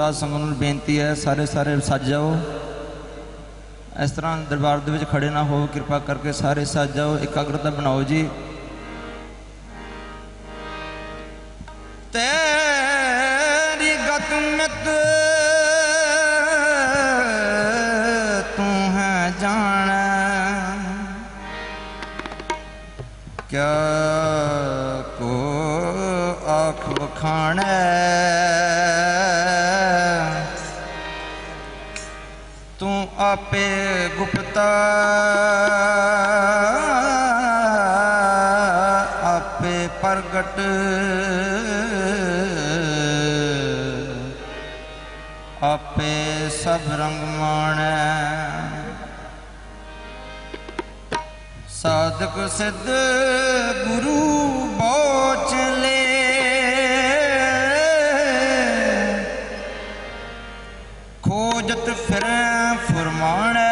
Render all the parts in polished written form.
साध संगत नूं बेनती है सारे सज जाओ। इस तरह दरबार दे विच खड़े ना हो, कृपा करके सारे सज जाओ, एकाग्रता बनाओ जी। तेरी गत मित तू है जाना, क्या को आँख बखाने, तू आपे गुप्ता आपे प्रगट, आपे सब रंग माने। साधक सिद्ध गुरु बोच ले, खोजत फिर फुरमाने,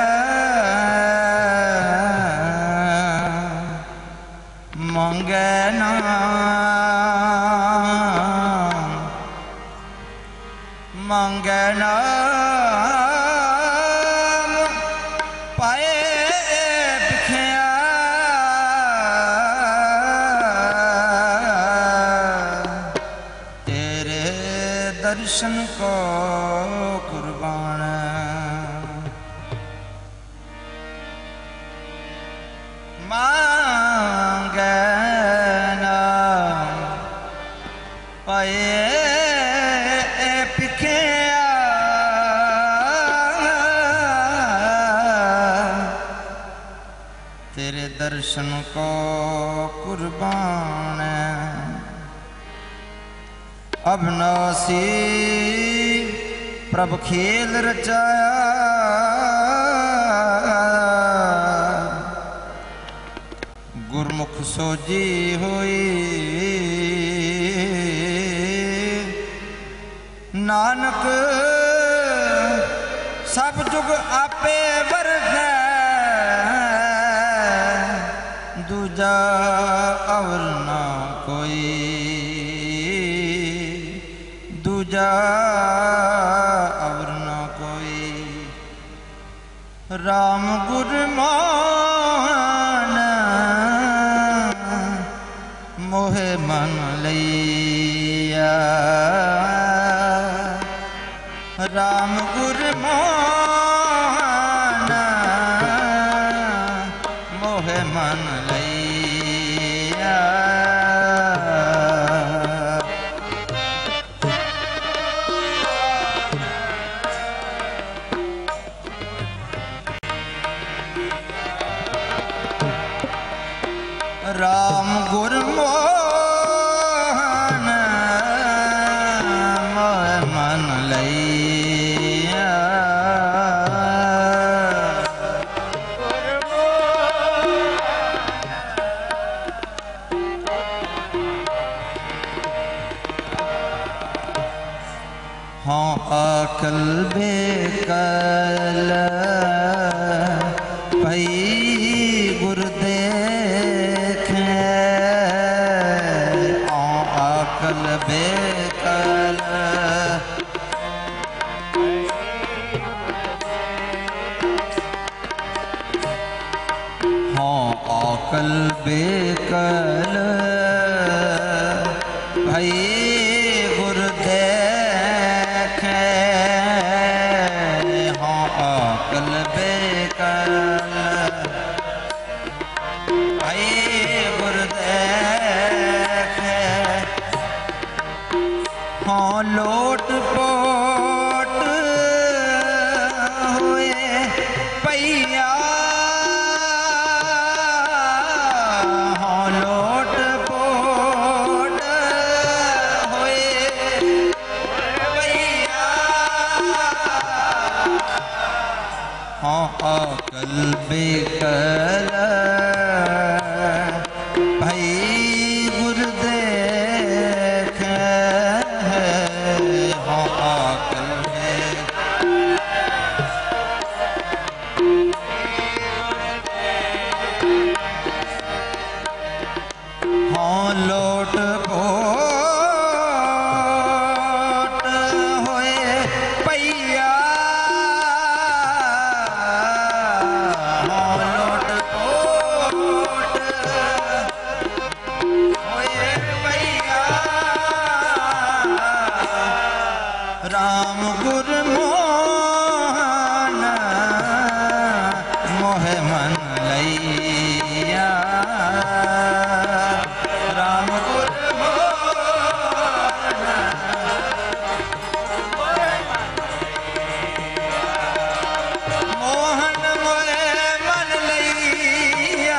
मांगे ना मांगे ना पाए भिखिया, तेरे दर्शन को कुर्बान। मांगे ना पाए भिखिया, तेरे दर्शन को कुर्बान। अविनाशी प्रभ खेल रचाया, गुरमुख सोजी होई, नानक सब जुग आपे वर्गै, दूजा और ना कोई, दूजा और ना कोई। राम गुरु मान मोहे मन लैया, राम गुरु मान मोहे मन लैया। राम गुरु मोहन मोहे मन लैया, हाँ अकल बेकल भई गुरु देखे, हाँ अकल बेकल हाँ अकल बेकल भई गुरु देखे, हाँ अकल बेकल भई गुरु देखे, हाँ लोट पोट हुए पैया, हाँ लोट पोट हुए पैया, हाँ अकल बेकल भई गुरु देखे, हाँ अकल हाँ लोट पोट होए गुरमोहन मोहे मन लैया राम गुरमोहन मोहन मोहे मन लैया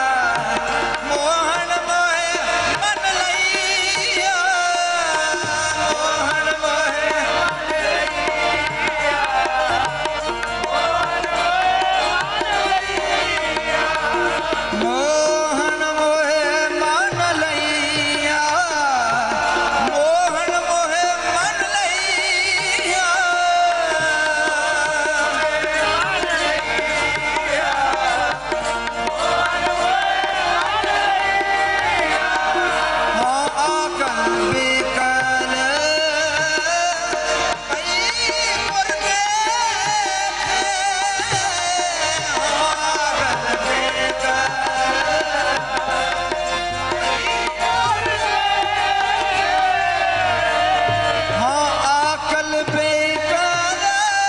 मोहन मोहे मन लैया मोहन मोहे मोहन मोहे मन लैया मोहन मोहे मन लैया हाँ आकल बिकल कई गुर देखे हाँ आकल बिकल हाँ आकल बेकल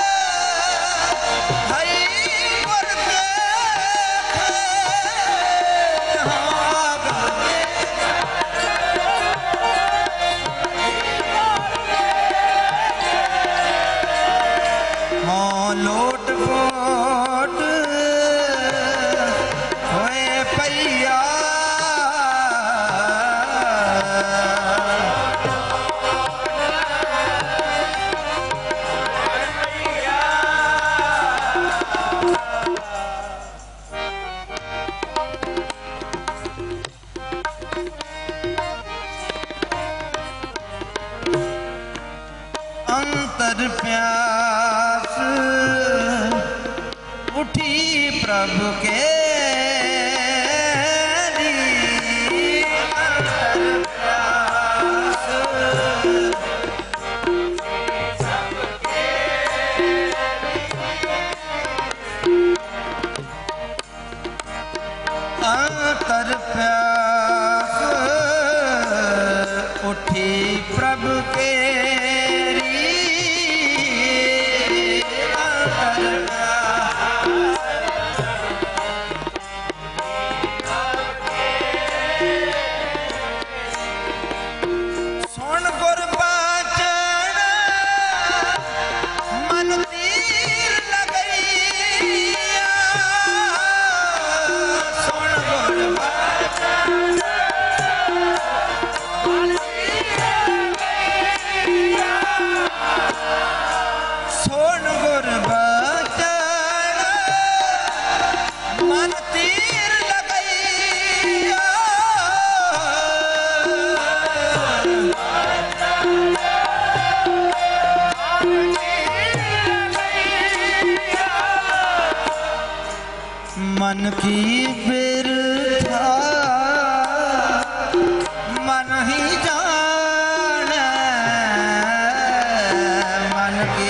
हई गुर देखे हाँ आकल हाँ लोट पोट होए पैया अंतर प्यास उठी प्रभु के अंतर प्यास अंतर प्यास उठी प्रभु के अंतर सुन गुर बचन मन तीर लगैया सुन गुर बचन सुन गुर बचन मन तीर लगैया मन की बिरथा मन ही जाने मन की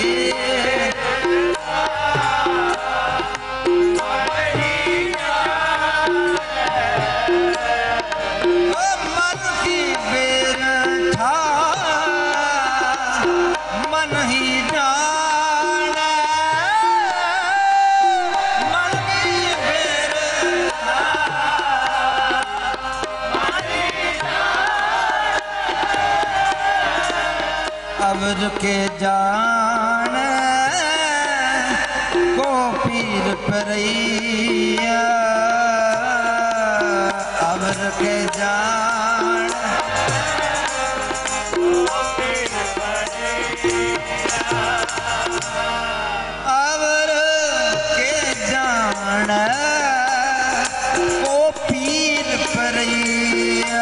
मन की बिरथा मन ही जाने मन की बिरथा अवर के जाने को पीर परैया अवर के जान अवर के जान को पीर परैया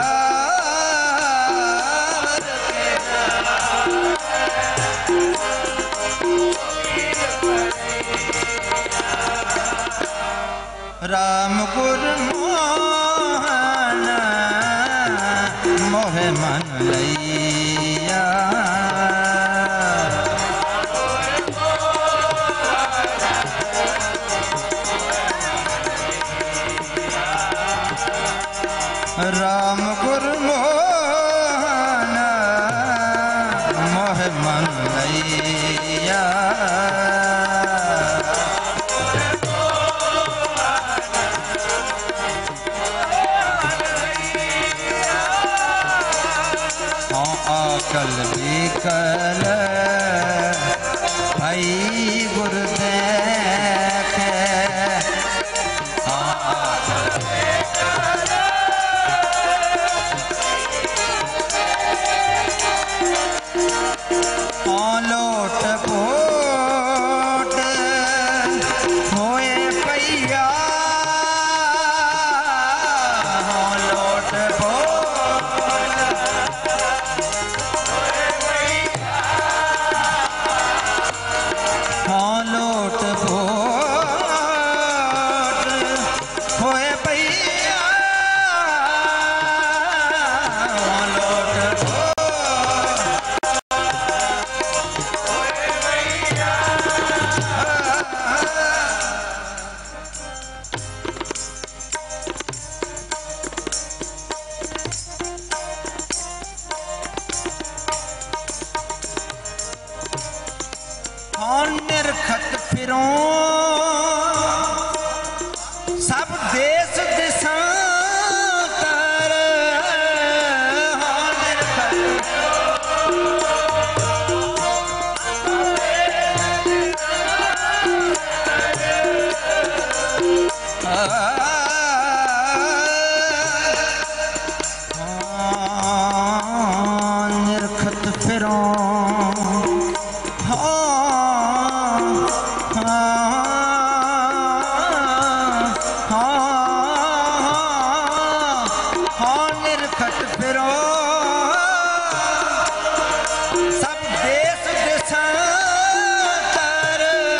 राम गुरमोहन मोहे मन लैया राम गुरमोहन मोहे मन लैया हाँ निरखत फिरों सब देश दिशांतर हाँ निरखत निरखत फिरों निरखत फिरों सब देश देशांतर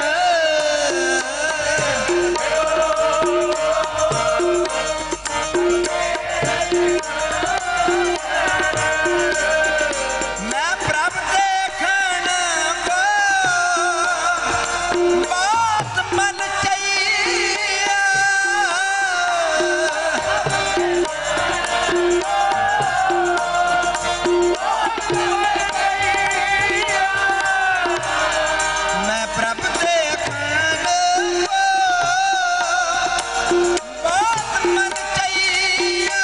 मैं प्रभ देखन को बात मन चाहिए मैं प्रभ देखन को बात मन चाहिए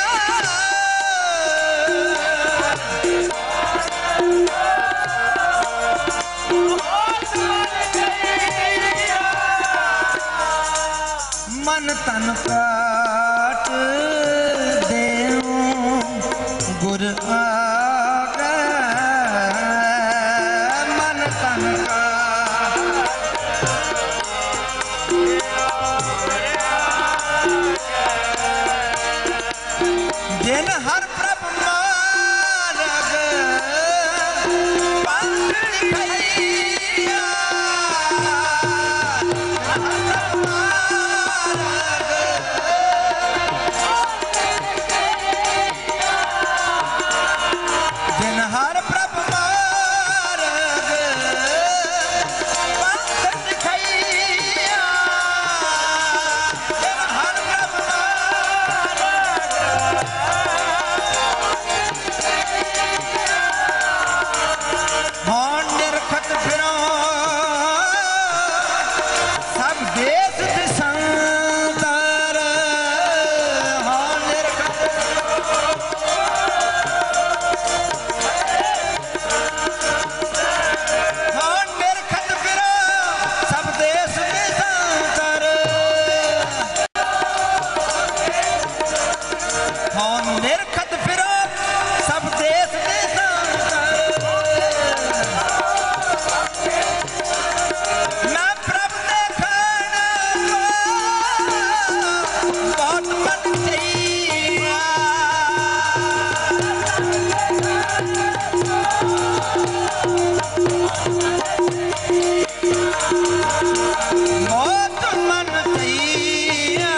मन तन काट देऊं गुर आगे मन तन काट जिन हर प्रभ मार्ग पंथ दिखैया जिन हर प्रभ मार्ग पंथ दिखैया जिन हर प्रभ हाँ निरखत फिरों सब देश दिशांतर हाँ निरखत हाँ निरखत फिरों सब देश देशांतर हाँ निरखत फिरों सब देश देशांतर मैं प्रभ देखन को बहुत मन चाहिए बहुत मन चाहिए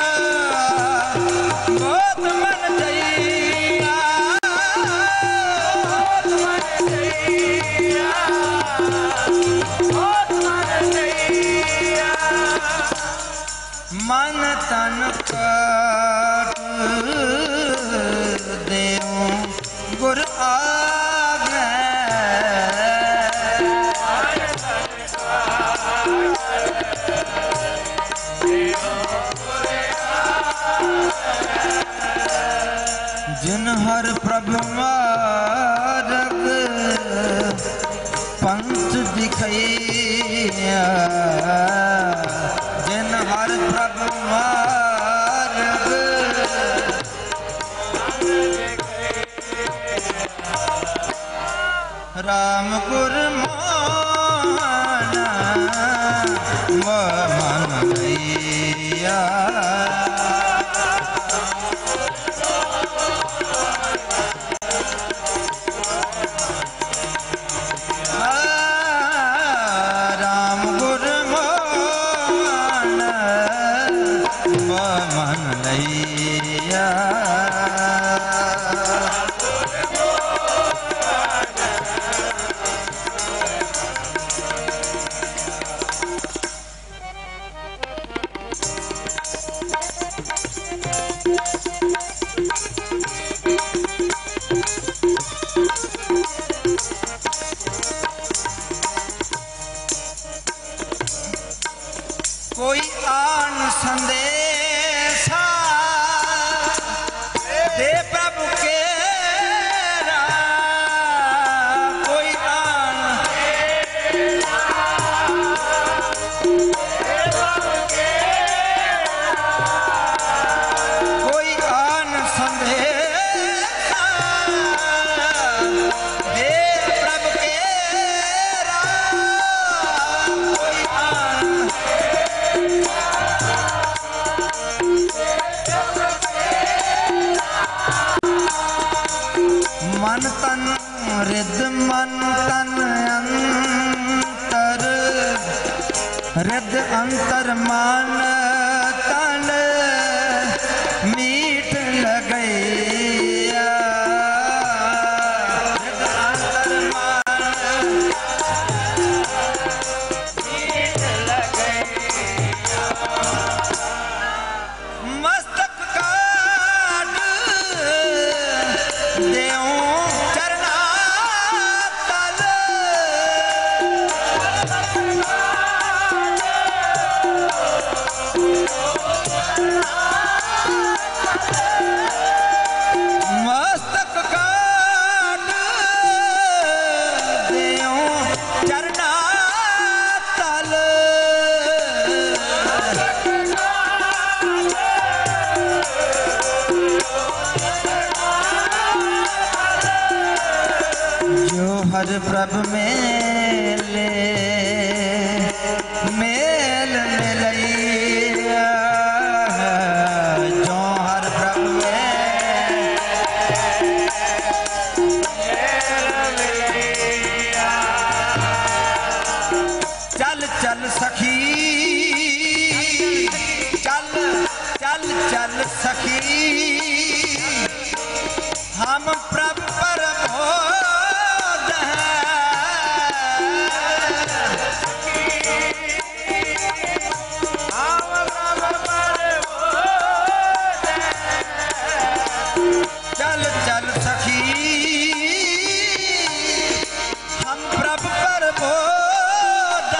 बहुत मन चाहिए बहुत मन चाहिए मन तन काट देऊं गुर आगे जिन हर प्रभ मार्ग पंथ दिखैया जिन हर प्रभ मार्ग राम गुर माना मन लैया राम गुर माना मन लैया कोई आन संदेशा दे प्रभु के कोई आन कोई आन संदेशा दे प्रभु के कोई आन मन तन रिद मन तन अंतर रिद अंतर मन तन मीठ लगैया रिद अंतर मन मीठ लगैया मस्तक काट देऊं मस्तक काट देऊं चरना तल जो हर प्रभ मेले मेल मिलैया जो हर प्रभ चल चल सखी चल चल चल सखी हम प्रभ पर बोध चल चल सखी हम प्रभ पर बोध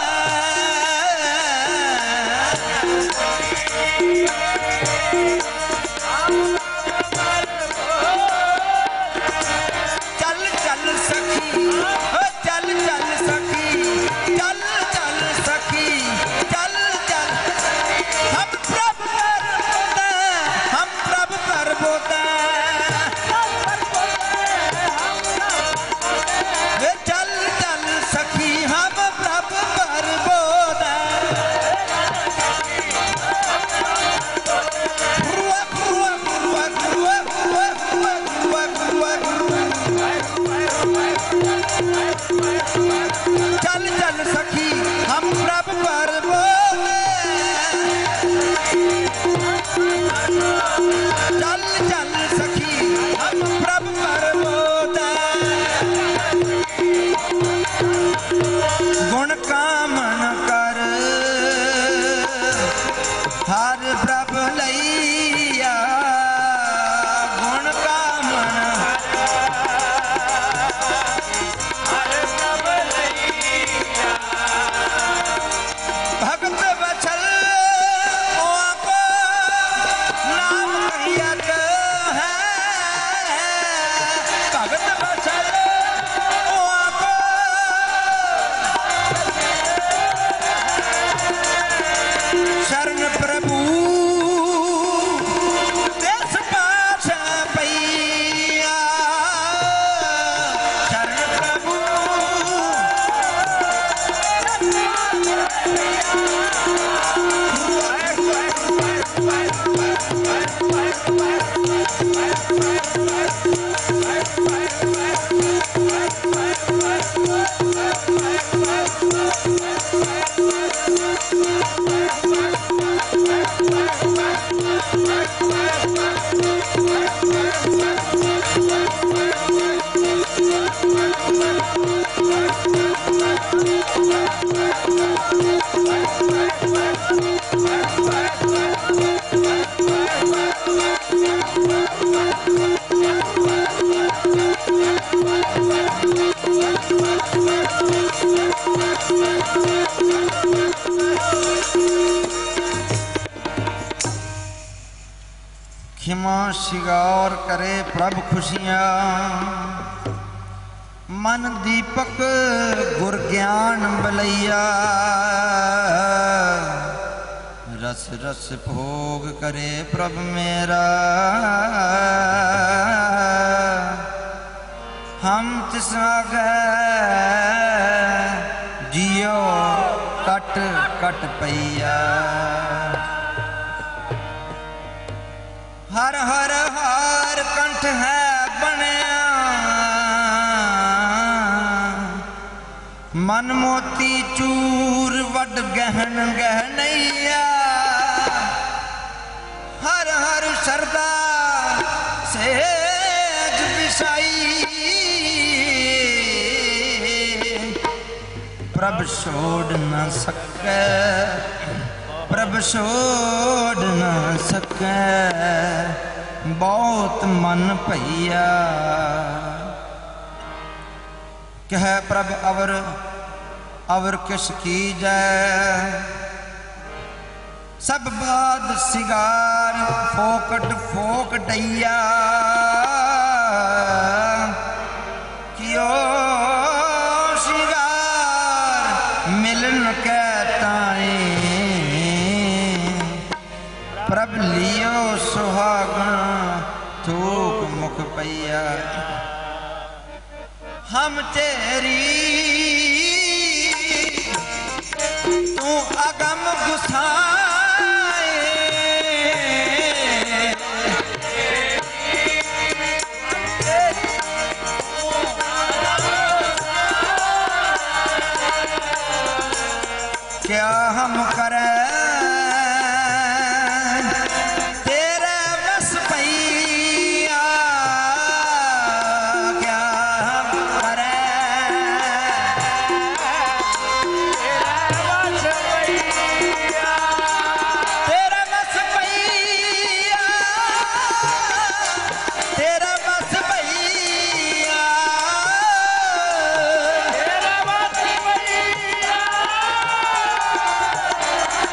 चल चल सखी चल चल सखी चल चल सखी चल चल हम प्रभ पर बोध हम प्रभ पर बोध चल चल सखी हम प्रभ पर बोध चल चल सखी हम प्रभ पर बोले चल चल सखी हम प्रभ पर बोले गुण कामन कर हर प्रभ लैया गुण कामन भगत बचल को नाम कहियत है भगत बचल को शरण प्रभु देश पाछ पैया शरण प्रभु खिमा शिगार करे प्रभ खुशियाँ, मन दीपक गुर ज्ञान बलैया, रस रस भोग करे प्रभ मेरा, हम तिसना जियो कट कट पैया। हर हर हार कंठ है बनया, मन मोती चूर वड गहन गहनैया, हर हर सरदा सेज बिसाई, प्रभ छोड़ न सके, प्रभ छोड़ न सके, बहुत मन भैया। कह प्रभ अवर अवर किस कीजै, सब बाद सिगार फोकट फोक डैया, कियो सिगार मिलन के ताए, प्रभ लियो सुहागन थूक मुख पैया। हम तेरी तू अगम गुसाए, क्या हम करें तेरे बस पैया, क्या हम करें तेरे बस पैया, तेरे बस पैया, तेरे बस पैया,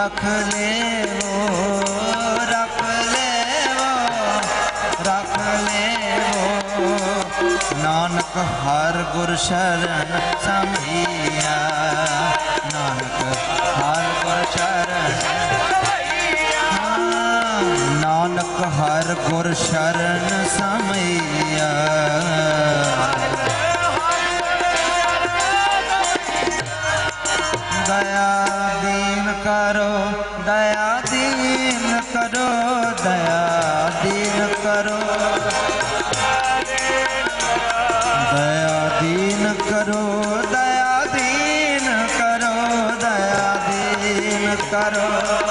रख ले वो, रख ले वो, रख ले वो। नानक हर गुर शरण समैया, नानक हर गुर शरण, नानक हर गुर शरण समैया। दया दीन करो, दया दीन करो, दया दीन करो, दया दीन करो, दया दीन करो, दया दीन करो,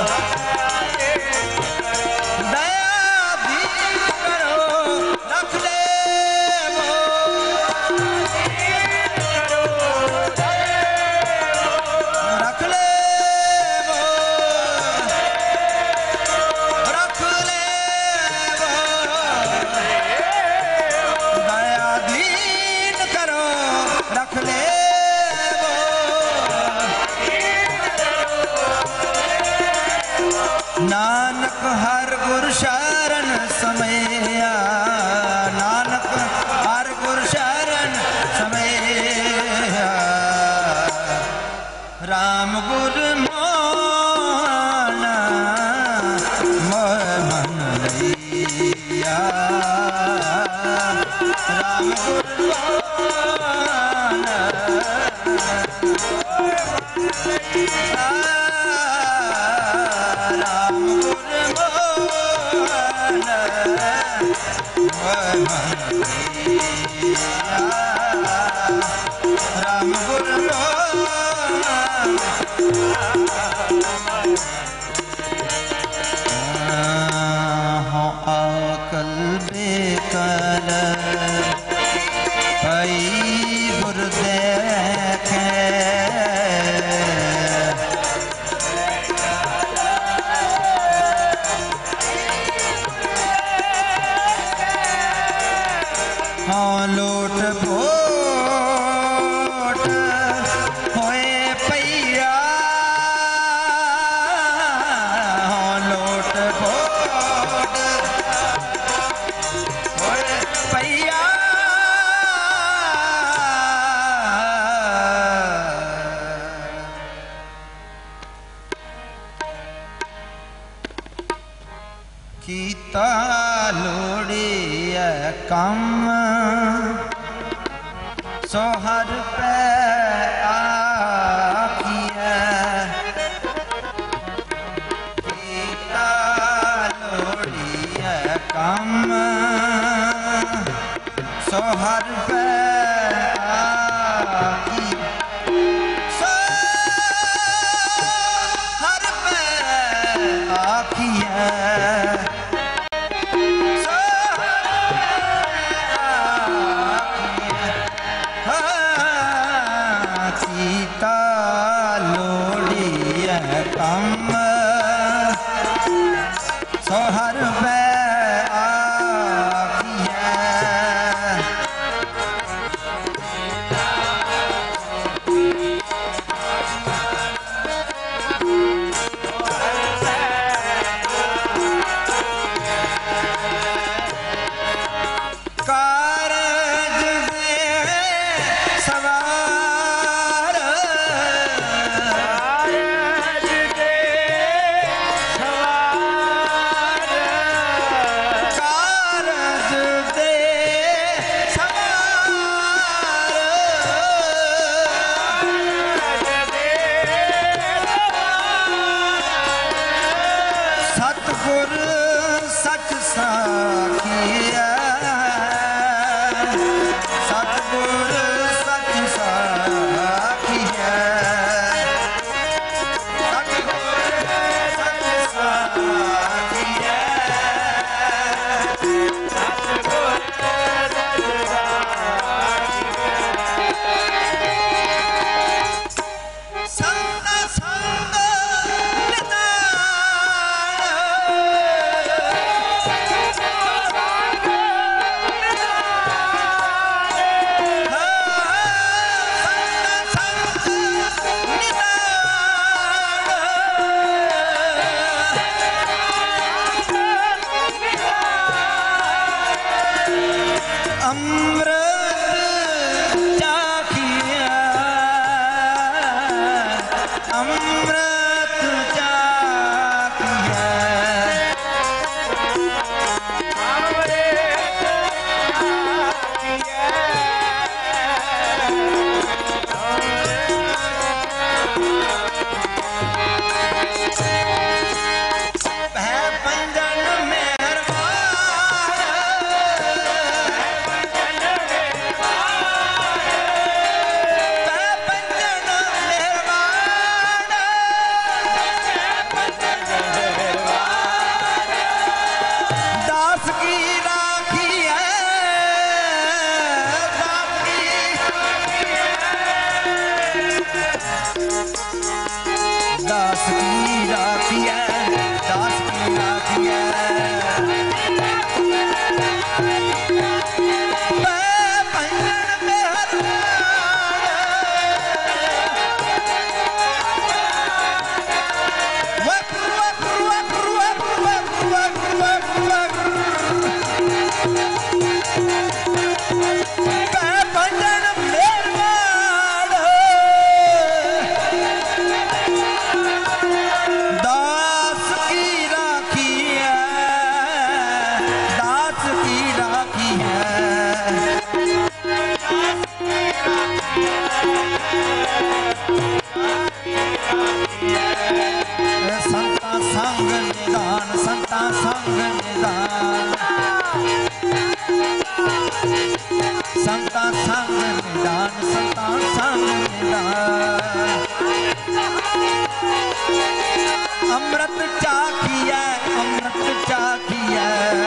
दया दीन करो। रख ले वो, रख ले वो, रख ले वो, दया दीन करो, रख ले वो। नानक हर गुर शरण समैया, नानक हर गुर शरण समैया। राम गुर मोहन मोह मन लैया, राम गुर मोहन, राम गुर मोहन मोह मन लैया, राम गुर मोहन। हो आकल बेकल पई गुर देखे, हाँ लोट भोट होए पैया, हाँ लोट भोट होए पैया। कीता लोड़िया कम सो हर पे आखिया, कीता लोड़िया कम सो हर पे आखी, सो हर पे आखिया, खांदा अमृत चाखिया अमृत चाखिया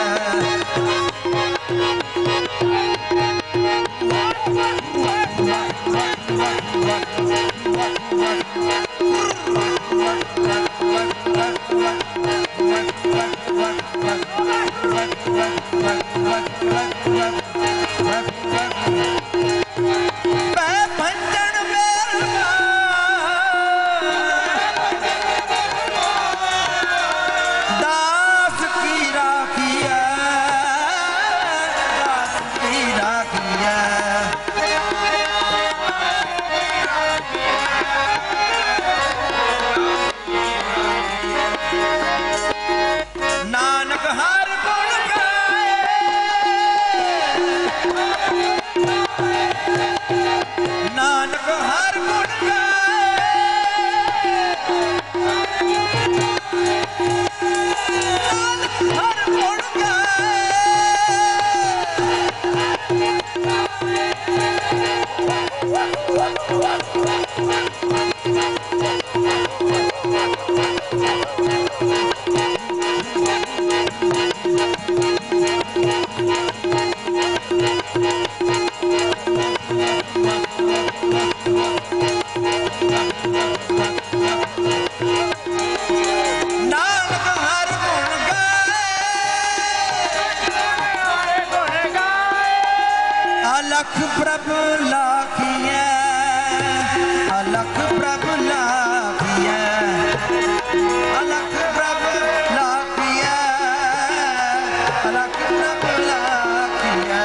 अलख प्रभु लाखिया अलख प्रभु लाखिया अलख प्रभु लाखिया अलख प्रभु लाखिया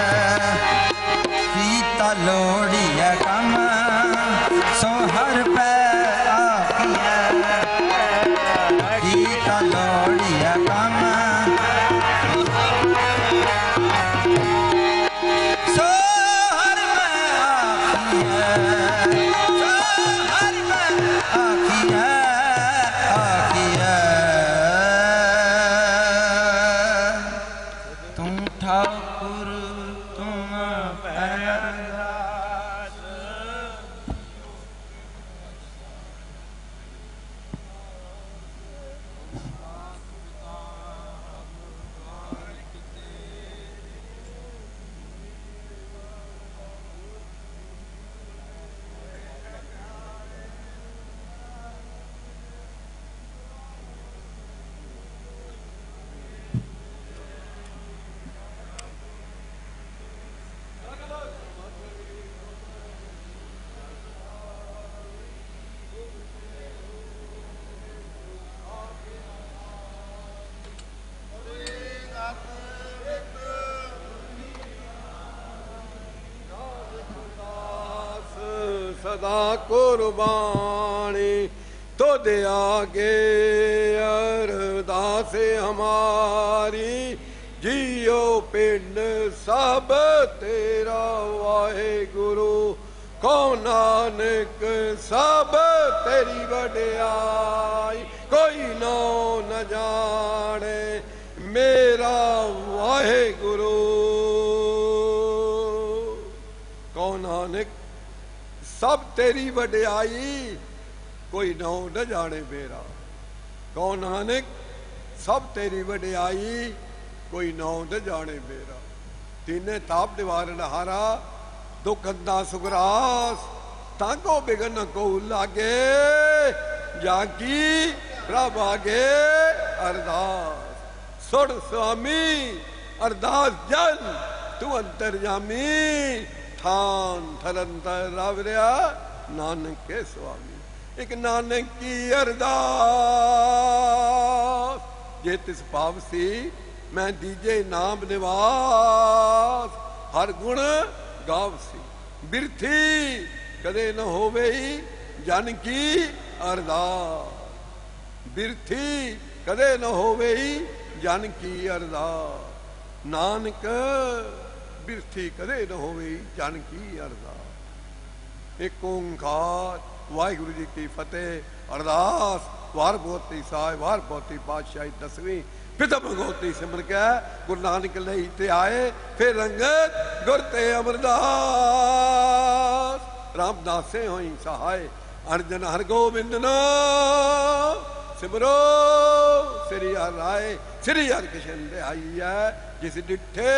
सीता लोड़िया कम सोहर पे आखिया सीता लोड़िया कम सदा कुर्बानी तो दे आगे अरदास हमारी जियो पिंड सब तेरा वाहे गुरु को नानक सब तेरी वड्याई कोई नो न जाने मेरा वाहे गुरु को नानक सब तेरी वड्याई कोई नौ न जाने मेरा कौन नानक सब तेरी वड्याई कोई नौ न जाने मेरा तीने ताप निवारण हारा दुख अंधा सुगरास तांगो बिगन को लागे जाकी प्रभ आगे अरदास सुन स्वामी अरदास जन तू अंतर्यामी थान थरंतर रावरिया नानक के स्वामी एक नानक की अरदास जे तिस पावसी मैं दीजे नाम निवास हर गुण गावसी बिरथी कदे न होवे जन की अरदास बिरथी कदे न होवे जन की अरदास नानक बिरथी कदे न होवे जन की अरदास एक ओंकार वाहिगुरु जी की फतेह अरदास वार बोती साहिब वार बोती पातशाही 10वीं पिता भगवती सिमर के गुरु नानक लई ते आए फिर रंगत गुर ते अमरदास रामदासे होई सहाय। अर्जन हर गोबिंद नो सिमरो श्री हर राय। श्री हर कृष्ण रिहाई है जिस डिठे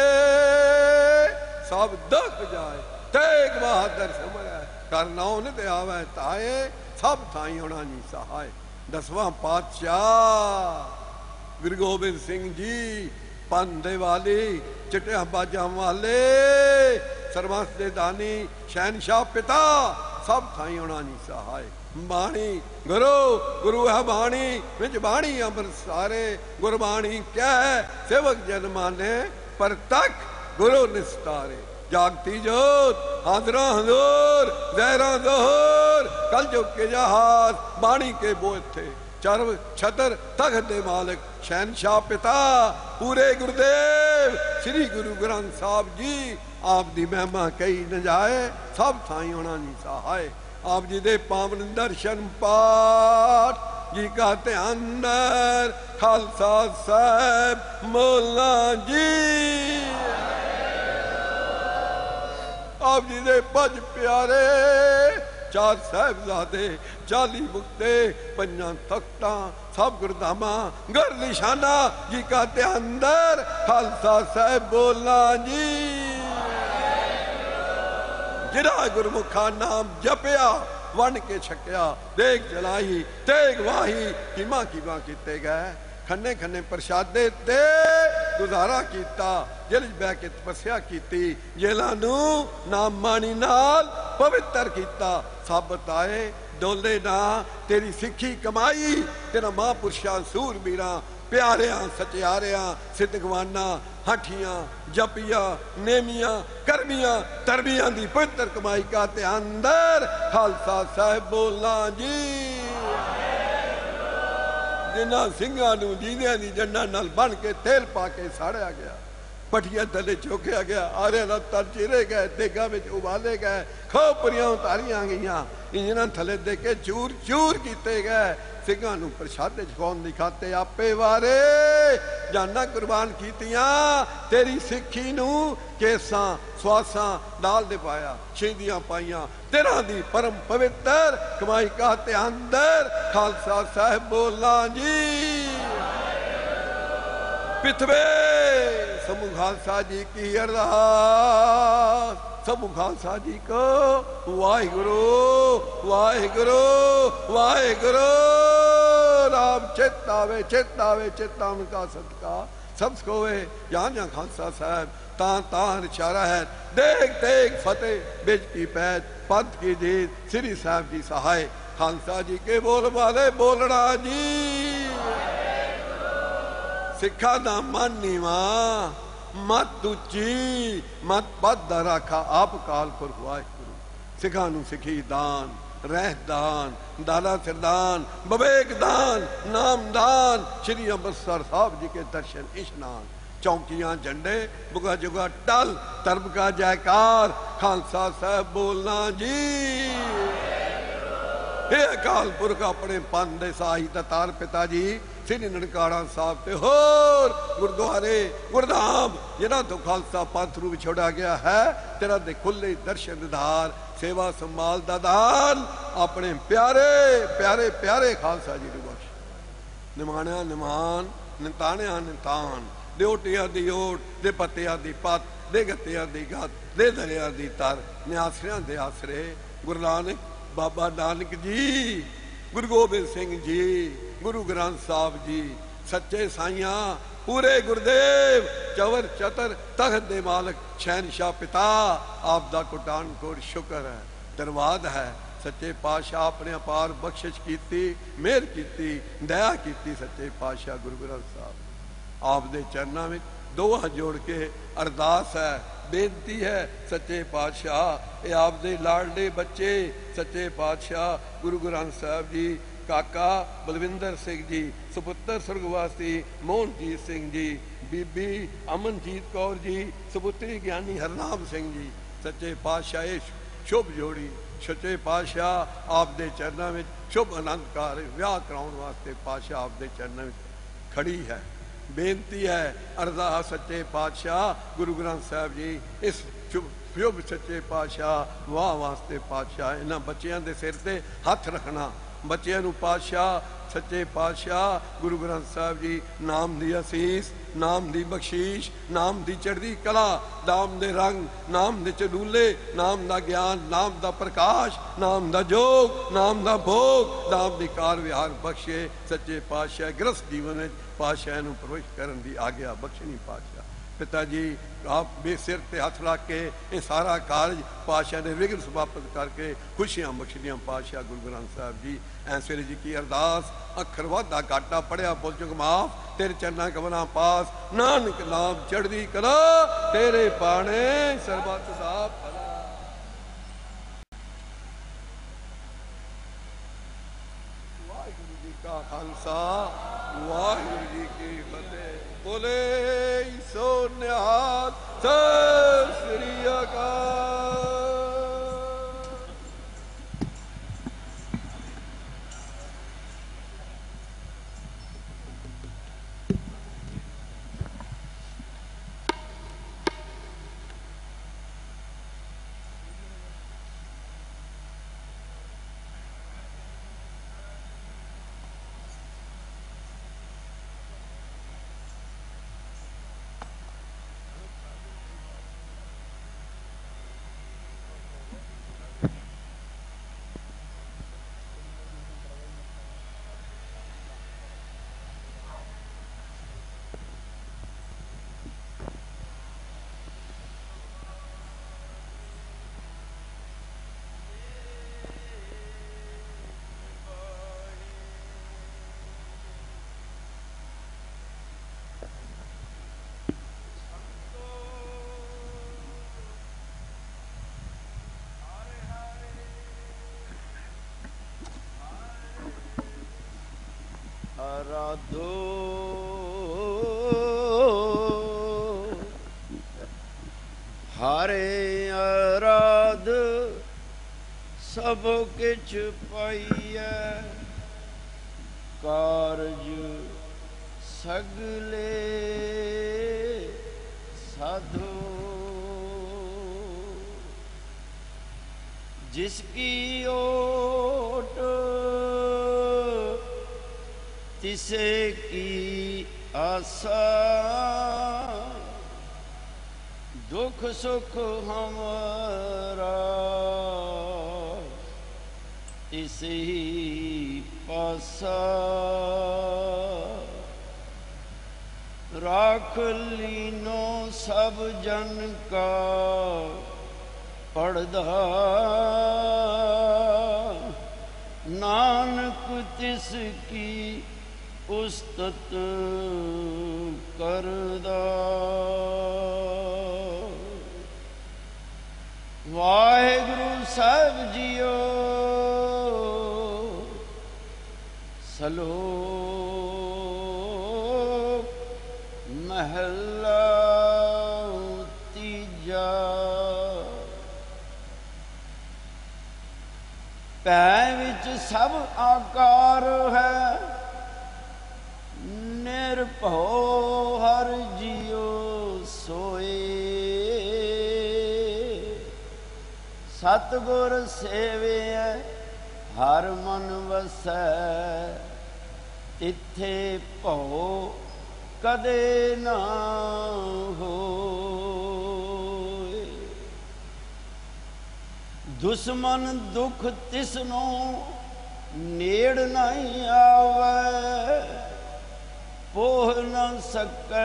सब दुख जाए। तेग बहादुर सिमर कर नाम नित आवे ताए सब थाई होना नी सहाय। 10वां पातशाह गुरु गोबिंद सिंह जी पंधे वाली चिट्टिया बाजा वाले सरबंस दे दानी शहनशाह पिता सब थाई होना नी सहाय। बाणी गुरु गुरु है बाणी विच बाणी अमृत सारे। गुरबाणी क्या है सेवक जन माने पर तक गुरु निस्तारे। जागती जोत हाजरा हजूर जहरा जोहर कल जो के जहाज बाणी के बोझ थे। चरव छतर तख्त दे मालिक शहनशाह पिता पूरे गुरुदेव श्री गुरु ग्रंथ साहब जी। आप दी महिमा कही न जाए सब थाई होना नी सहाय। आप जी दे पावन दर्शन पाठ जी का अंदर खालसा साहब मौला जी। आप जी दे पज प्यारे 4 साहिबजादे 40 मुक्ते 5 तख्ता सब गुरदामा घर निशाना जी का अंदर खालसा साहब बोला जी। जिरा गुरमुखा नाम जपया वन के छकया देख जलाई तेग वाही कीमा कीते गए। खन्ने खन्ने प्रसादे ते गुजारा कीता जेल बह के तपस्या कीती। जेलां नू नाम मानी नाल पवित्र कीता। साबत आए डोले ना तेरी सिखी कमाई। तेरा महापुरुषां सूरबीरां प्यारियां सचियारियां सिद्धगवाना हाठियां जपिया नेमियां करमियां तरबियां दी पवित्र कमाई का ते अंदर खालसा साहब बोला जी। जिन्हां सिंघां नूं जींदियां दी जन्ना नाल बन के तेल पा के साड़िया गया। पटिया थले चोकिया गया। आरे दा तर चीरे गए देगा विच उबाले गए। खोपरियां उतारियां गईयां इंजनां थले दे के चूर चूर कीते गए। सिंघां नूं प्रसादे छकाउण दी खाते आपे वारे जाना कुर्बान कीतियां। तेरी सिक्खी नूं केसां स्वासां डाल दे पाया शहीदियां पाइयां। तेरा दी परम पवित्र कमाई का ते अंदर खालसा साहब बोला जी। पिथवे समूह खालसा जी की अरदास। समूह खालसा जी को वाहिगुरु वाहिगुरु वाहिगुरु। राम चेतावे चेतावे चेतावन का सदका सब सोए। जहाँ जहाँ खालसा साहब तान इशारा है। देख देख फतेह बेज की पैद पंथ की जीत श्री साहब जी सहाय। खालसा जी के बोल वाले बोलना जी। सिखा दा मन नीवा मत उची मत पद रखा आप काल पुर वाहिगुरु। सिखा नू सिखी दान रहत दान दाना सिरदान बबेक दान नाम दान श्री अमृतसर साहब जी के दर्शन इशनान। चौकियां झंडे बुगा जुगा टल तरब का जयकार खालसा साहब बोलना जी। हे अकाल पुरख अपने पंथ दे साही दतार पिता जी श्री ननकाणा साहब ते होर गुरुद्वारे गुरधाम जिन्हां तो खालसा पंथ नूं विछोड़ा गया है। तेरा दे खुले दर्शन धार सेवा संभाल दा दान अपने प्यारे प्यारे प्यारे खालसा जी नूं बख्श। निमाणिया निमान निताणिया नितान देओटिया दी ओट दे पत्तिया दी पत दे गत्तिया दी गत दे दरिया दी तर निआसरियां दे आसरे। गुरु नानक बाबा नानक जी गुरु गोबिंद सिंह जी गुरु ग्रंथ साहब जी सच्चे साइया पूरे गुरुदेव चवर चतर तख्त दे मालिक शहनशाह पिता आप दा कोटान कोट शुक्र है धन्यवाद है। सच्चे पातशाह अपने अपार बख्शिश कीती मेहर कीती दया कीती। सच्चे पातशाह गुरु ग्रंथ साहब आप दे चरनां विच दो हाथ जोड़ के अरदास है बेनती है। सच्चे पातशाह ये आप दे लाडले बच्चे सच्चे पातशाह गुरु ग्रंथ साहब जी काका बलविंदर सिंह जी सुपुत्र सुरगवासी मोहनजीत सिंह जी बीबी अमनजीत कौर जी सुपुत्री ज्ञानी हरनाम सिंह जी। सच्चे पातशाह शुभ जोड़ी सच्चे पातशाह आप दे चरणों में शुभ आनंद कार विआह कराउण वास्ते पातशाह आप दे चरणों में खड़ी है। बेनती है अरदास सच्चे पातशाह गुरु ग्रंथ साहब जी इस शुभ ਫਿਉਬ ਸੱਚੇ ਪਾਤਸ਼ਾਹ ਵਾਹ ਵਾਸਤੇ ਪਾਤਸ਼ਾਹ ਇਹਨਾਂ ਬੱਚਿਆਂ ਦੇ ਸਿਰ ਤੇ ਹੱਥ ਰੱਖਣਾ ਬੱਚਿਆਂ ਨੂੰ ਪਾਤਸ਼ਾਹ ਸੱਚੇ ਪਾਤਸ਼ਾਹ ਗੁਰੂ ਗ੍ਰੰਥ ਸਾਹਿਬ ਜੀ ਨਾਮ ਦੀ ਅਸੀਸ ਨਾਮ ਦੀ ਬਖਸ਼ੀਸ਼ ਨਾਮ ਦੀ ਚੜ੍ਹਦੀ ਕਲਾ ਨਾਮ ਦੇ ਰੰਗ ਨਾਮ ਦੇ ਚਲੂਲੇ ਨਾਮ ਦਾ ਗਿਆਨ ਨਾਮ ਦਾ ਪ੍ਰਕਾਸ਼ ਨਾਮ ਦਾ ਜੋਗ ਨਾਮ ਦਾ ਭੋਗ ਨਾਮ ਦੀ ਕਾਰ ਵਿਹਾਰ ਬਖਸ਼ੇ ਸੱਚੇ ਪਾਤਸ਼ਾਹ ਗ੍ਰਸਥ ਜੀਵਨ ਵਿੱਚ ਪਾਤਸ਼ਾਹ ਨੂੰ ਪ੍ਰਵੇਸ਼ ਕਰਨ ਦੀ ਆਗਿਆ ਬਖਸ਼ਣੀ ਪਾਤਸ਼ਾਹ ਪਿਤਾ ਜੀ ਆਪ ਬੇਸਿਰ ਤੇ ਹੱਥ ਰੱਖ ਕੇ ਇਹ ਸਾਰਾ ਕਾਰਜ ਪਾਤਸ਼ਾਹ ਨੇ ਵਿਘਨ ਸਮਾਪਤ ਕਰਕੇ ਖੁਸ਼ੀਆਂ ਬਖਸ਼ਦੀਆਂ ਪਾਤਸ਼ਾਹ ਗੁਰੂ ਗ੍ਰੰਥ ਸਾਹਿਬ ਜੀ ਐਸਵੇਲੇ ਜੀ ਕੀ ਅਰਦਾਸ ਅੱਖਰ ਵਾਧਾ ਘਾਟਾ ਪੜਿਆ ਭੁੱਲ ਚੁੱਕ ਮਾਫ ਤੇਰੇ ਚਰਨਾਂ ਕਮਲਾਂ ਪਾਸ ਨਾਨਕ ਨਾਮ ਚੜ੍ਹਦੀ ਕਲਾ ਤੇਰੇ ਬਾਣੇ ਸਰਬੱਤ ਦਾ ਭਲਾ। ਵਾਹਿਗੁਰੂ ਜੀ ਕਾ ਖਾਲਸਾ ਵਾਹਿਗੁਰੂ ਜੀ ਕੀ ਫਤਿਹ। ਬੋਲੇ ਸੋ ਨਿਹਾਲ ਸਤਿ ਸ੍ਰੀ ਅਕਾਲ। ਆਰਾਧੋ ਹਾਰੇ ਆਰਾਧ ਸਭ ਕਿਛ ਪਾਈਐ ਕਾਰਜ ਸਗਲੇ ਸਾਧੋ जिस की ओट तिसे की आशा दुख सुख हमारा तिस ही पासा राख लीनो सब जन का पढ़दा नानक तिस की उस्तत करदा वाहिगुरु साहिब जियो सलोक महला तीजा पै विच सब आकार है निर्भव हर जियो सोए सतगुर सेवे हर मन वसै तिथे भव कदे ना होए दुश्मन दुख तिसनो नेड़ नहीं आवे पोह न सकै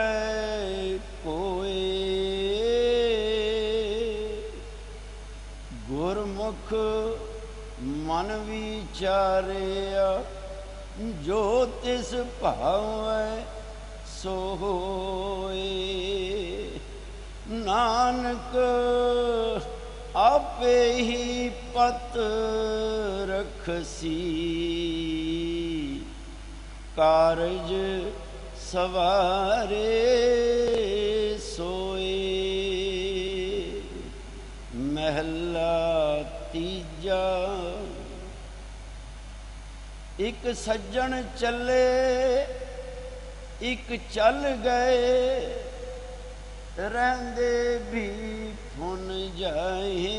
कोई गुरमुख मन विचारिया जो तिस भावै सो होए नानक आपे ही पत रखसी कारज सवारे सोए महला तीजा एक सज्जन चले एक चल गए रहंदे भी फुन जाए।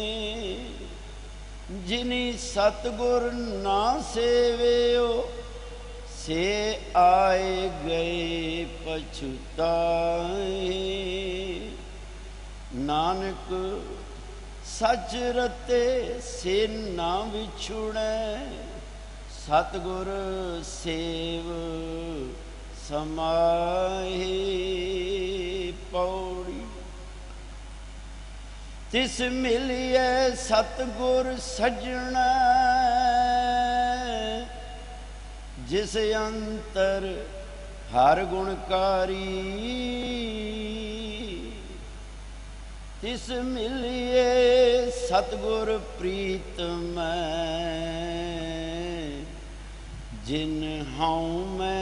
जिनी सतगुर ना सेवियो से आए गए पछुताए। नानक सच रते से ना विछुड़े, सतगुर सेव समाहे। पौड़ी तिस मिलिए सतगुर सजना, जिस अंतर हर गुणकारी। तिस मिलिए सतगुर प्रीत मैं, जिन हाउ मैं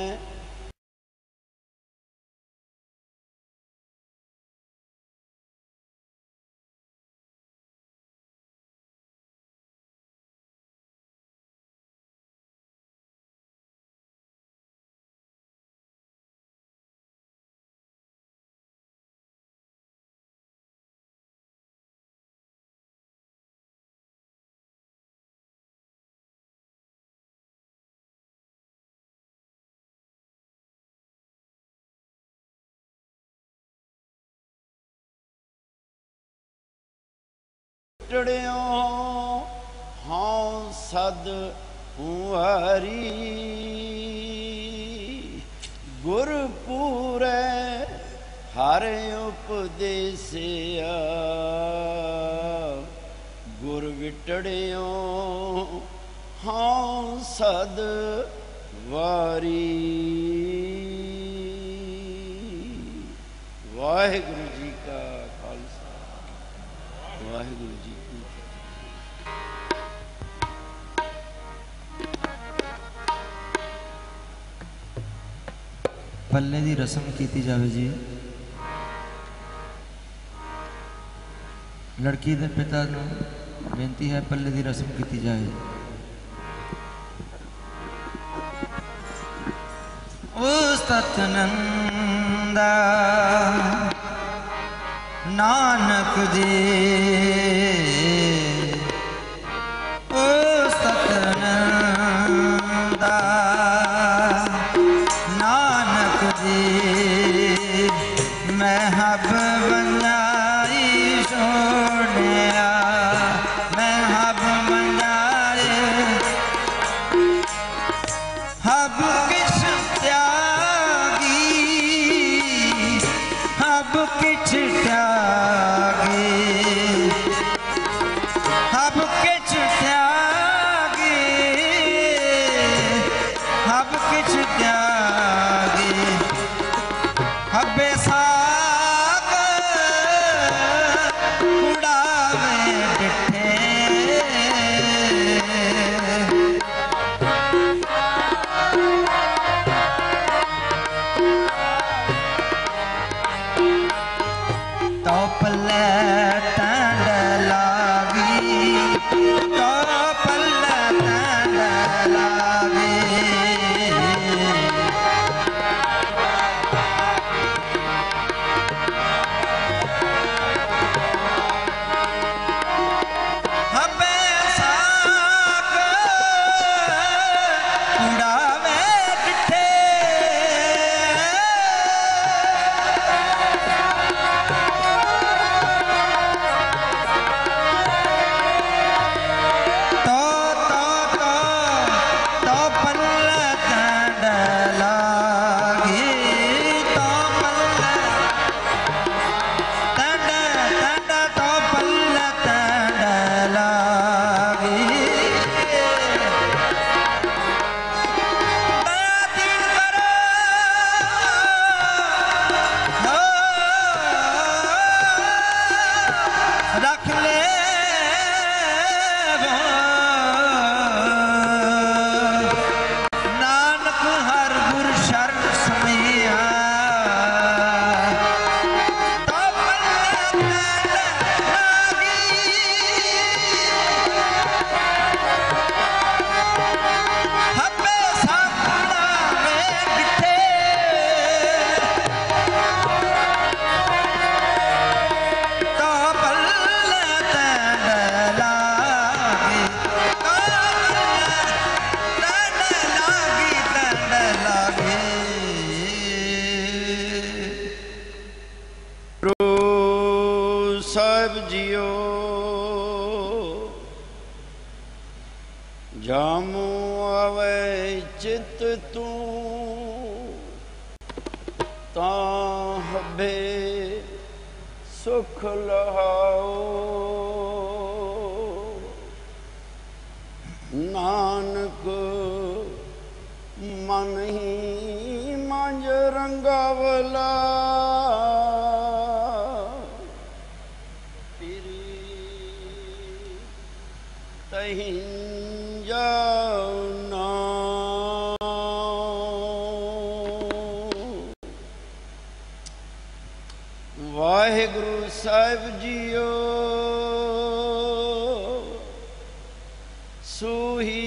टड़ियों हाँ सद हुआरी। गुरपुरे हर उपदेसिया, गुर विटड़ियों हाँ सद वारी। वाहिगुरु जी का खालसा, वाहिगुरु जी की पल्ले दी रस्म कीती जावे जी। लड़की दे पिता नूं बेनती है पल्ले दी रस्म कीती जाए। ओ सतनंदा नानक जी, ओ सतनंदा नानक जी, मैं हब बंजाई सोनिया, मैं हब बंजाई हब किछ त्यागी, हब किछ त्यागी। ਜਾਮੂ ਆਵੇ ਚਿਤ ਤੂੰ ਤਾਂ ਹਬੇ ਸੁਖ ਲਹਾਓ ਨਾਨਕ ਮਨ ਹੀ ਮੰਝ ਰੰਗਾਵਲਾ ਤੇਰੀ ਤਹੀਂ ਜਾਉ ਵਾਹਿਗੁਰੂ ਸਾਹਿਬ ਜੀਓ ਸੂਹੀ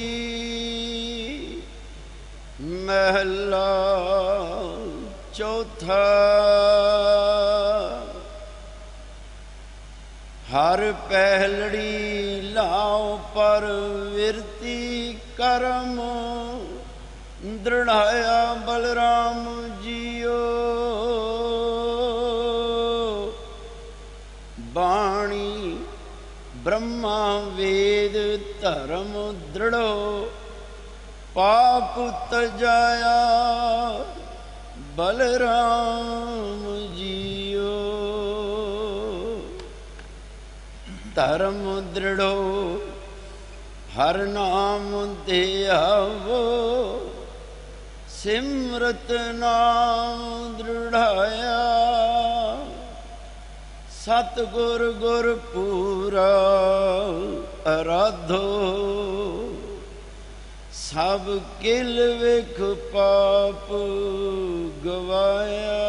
ਮਹਲਾ ਚੌਥਾ ਹਰ ਪਹਿਲੜੀ ਲਾਉ ਪਰ ਵਿਰਤੀ ਕਰਮ ਦ੍ਰਿੜਾਇਆ ਬਲਰਾਮ ਜੀਓ ਬਾਣੀ ਬ੍ਰਹਮਾ ਵੇਦ ਧਰਮ ਦ੍ਰਿੜੋ ਪਾਪ ਤਜਾਇਆ ਬਲਰਾਮ ਜੀਓ ਧਰਮ ਦ੍ਰਿੜੋ ਹਰ ਨਾਮ ਧਿਆਵੋ ਸਿਮਰਤ ਨਾਮ ਦ੍ਰਿੜਾਇਆ ਸਤਿਗੁਰ ਗੁਰ ਪੂਰਾ ਅਰਾਧੋ ਸਭ ਕਿਲ ਵਿਖ ਪਾਪ ਗਵਾਇਆ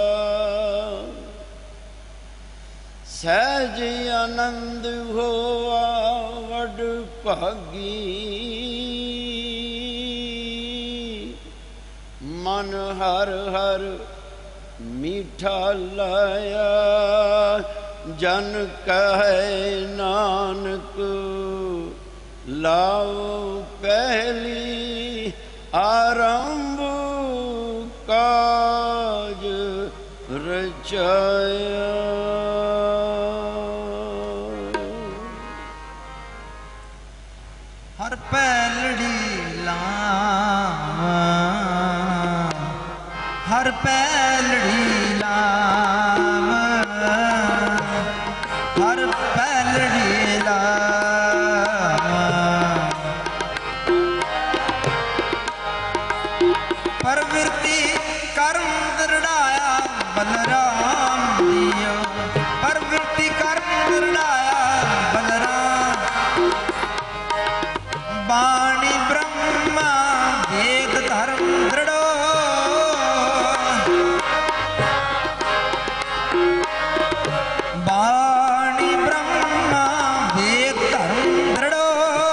ਸਹਿਜ ਆਨੰਦ ਹੋਆ ਵਡ ਭਾਗੀ ਮਨ ਹਰ ਹਰ ਮੀਠਾ ਲਾਇਆ ਜਨ ਕਹੈ ਨਾਨਕ ਲਾਓ ਪਹਿਲੀ ਆਰੰਭ ਕਾਜ ਰਚਾਇਆ ਹਰ ਪਹਿਲੜੀ ਲਾਵਾਂ ਹਰ ਪਹਿਲੜੀ ਲਾਵਾਂ ਹਰ ਪਹਿਲੜੀ ਲਾਵਾਂ ਪਰਵਿਰਤੀ ਕਰਮ ਦ੍ਰਿੜਾਇਆ ਬਲਰਾਮ ਜੀਓ ਪਰਵਿਰਤੀ ਕਰਮ ਦ੍ਰਿੜਾਇਆ ਬਲਰਾਮ ਬਾਣੀ ਬ੍ਰਹਮਾ ਵੇਦ ਧਰਮ ਦ੍ਰਿੜੋ ਬਾਣੀ ਬ੍ਰਹਮਾ ਵੇਦ ਧਰਮ ਦ੍ਰਿੜੋ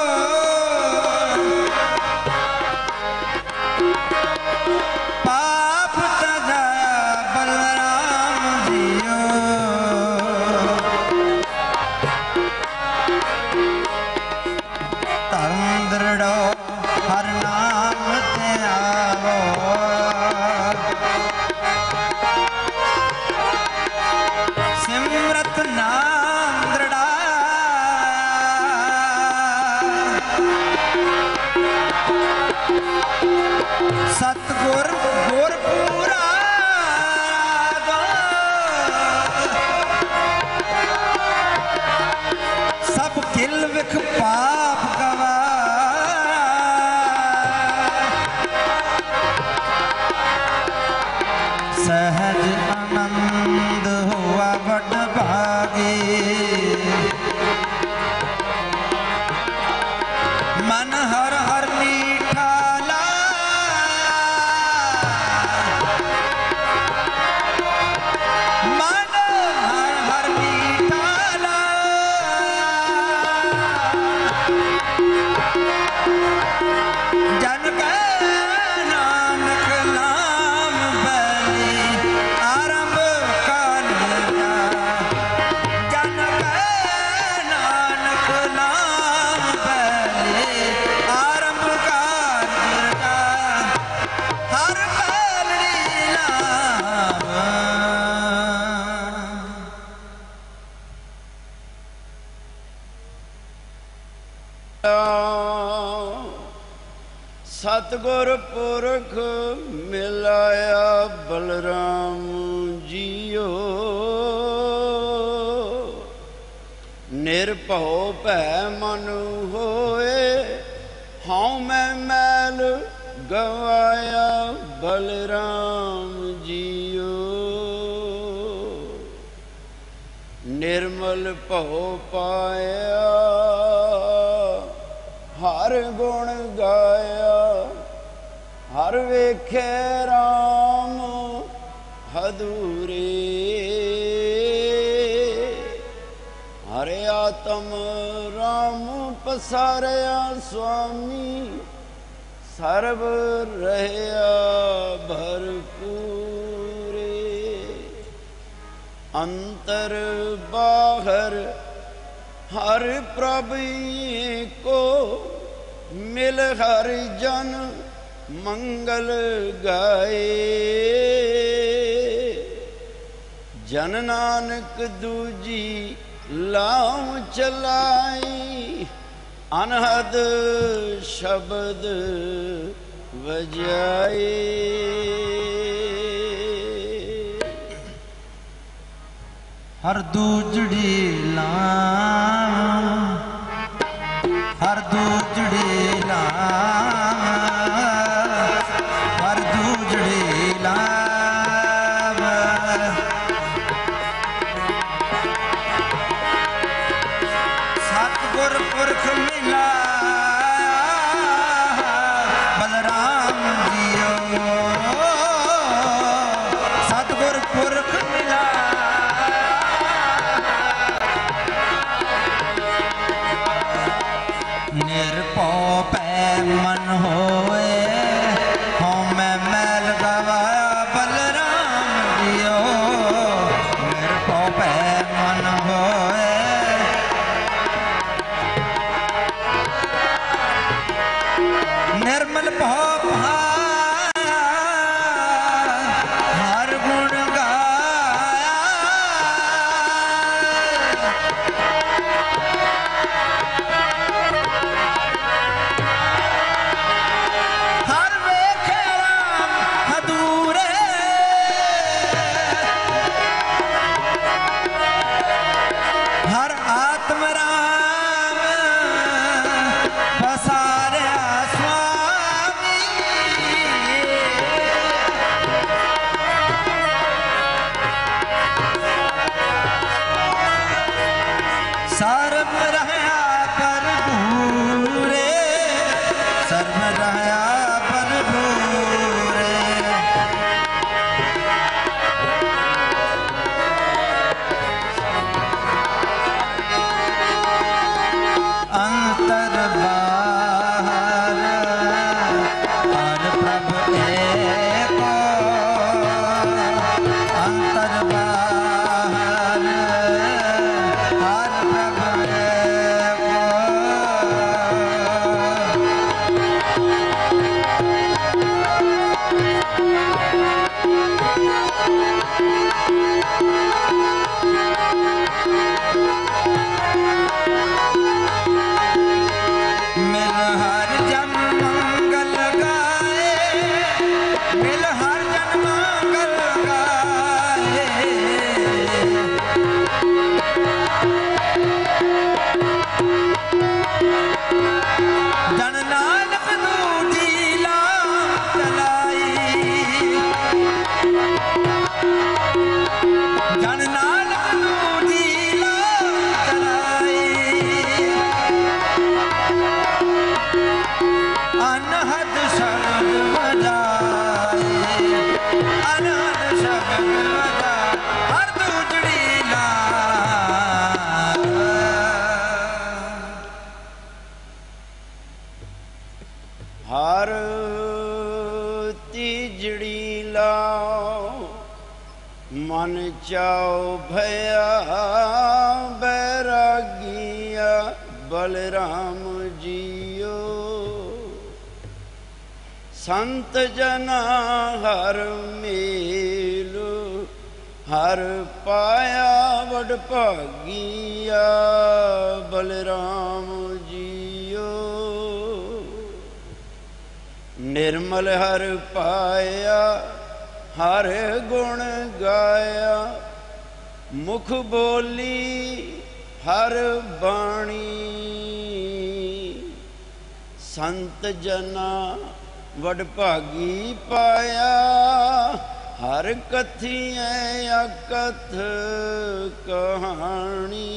ਪਾਪ ਤਜਾਇਆ ਬਲਰਾਮ ਜੀਓ ਧਰਮ ਦ੍ਰਿੜੋ ਹਰ ਨਾਮ ਧਿਆਵੋ ਸਿਮਰਤ ਨਾਮ ਦ੍ਰਿੜਾਇਆ ਸਤਿਗੁਰ ਗੁਰ ਪੂਰਾ ਸਭ ਕਿਲ ਵਿਖ ਪਾਪ ਗਵਾ ਸਹਿਜ ਆਨੰਦ ਹੋਆ ਵਡ ਭਾਗੀ ਮਨ ਹਰ ਹਰ ਮੀਠਾ ਮਨ ਹਰ ਹਰ ਮੀਠਾ सतगुर पुरख मिलाया बलराम जियो, निर्भव भै मन होए, हाँ मैं मैल गवाया बलराम जियो। निर्मल भव पाया, हर गुण गाया, हर वेखे राम हदूरे। हरे आत्म राम पसारया स्वामी, सर्व रहया भरपूरे। अंतर बाहर हर प्रभु को, मिल हर जन मंगल गाए। जन नानक दूजी लाऊं चलाई, अनहद शब्द बजाए। हर दूजड़ी लाऊं, हर दूजड़ी लाऊं, हर दूजड़ी लाऊं। सतगुर पुरख मिला बलराम जियो, सतगुर पुरख मिला। निर्भव भै मन होए, हाँ मैं मैल गवाया बलराम जियो। निर्भव भै मन होए, निर्मल भाव भाया, हर गुण गाया। हर वेखे राम हदूरे, हर आत्म राम पसारया स्वामी। सर्व रहया भरपूरे, सर्व रहया भरपूरे। अंतर बाहर हर प्रभु एको, अंतर बाहर हर प्रभु एको। मिल हर जन मंगल गाए, मिल हर जन मंगल गाए। जन नानक दूजी लाऊं चलाई, जन नानक दूजी लाऊं चलाई। अनहद शब्द बजाए, अनहद शब्द बजाए, हर दूजड़ी लाऊं। हर तीजड़ी लाओ, मन चाओ भया बैरागिया बलराम जियो। संत जना हर मेलु, हर पाया वड भागिया बलराम जियो। निर्मल हर पाया हर गुण गाया मुख बोली हर बाणी संत जना वडभागी पाया हर कथिए अकथ कहानी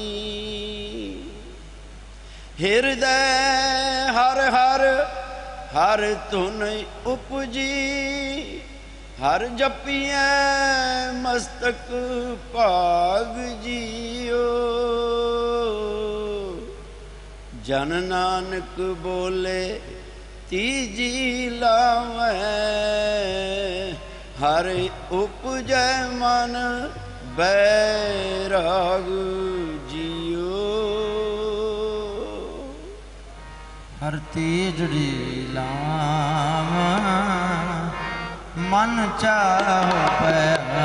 हृदय हर हर हर धुन उपजी हर जपिए मस्तक भाग जियो जन नानक बोले तीजी लावै हर उपजै मन बैराग जियो हर तीजड़ी लावा मन चाहो पया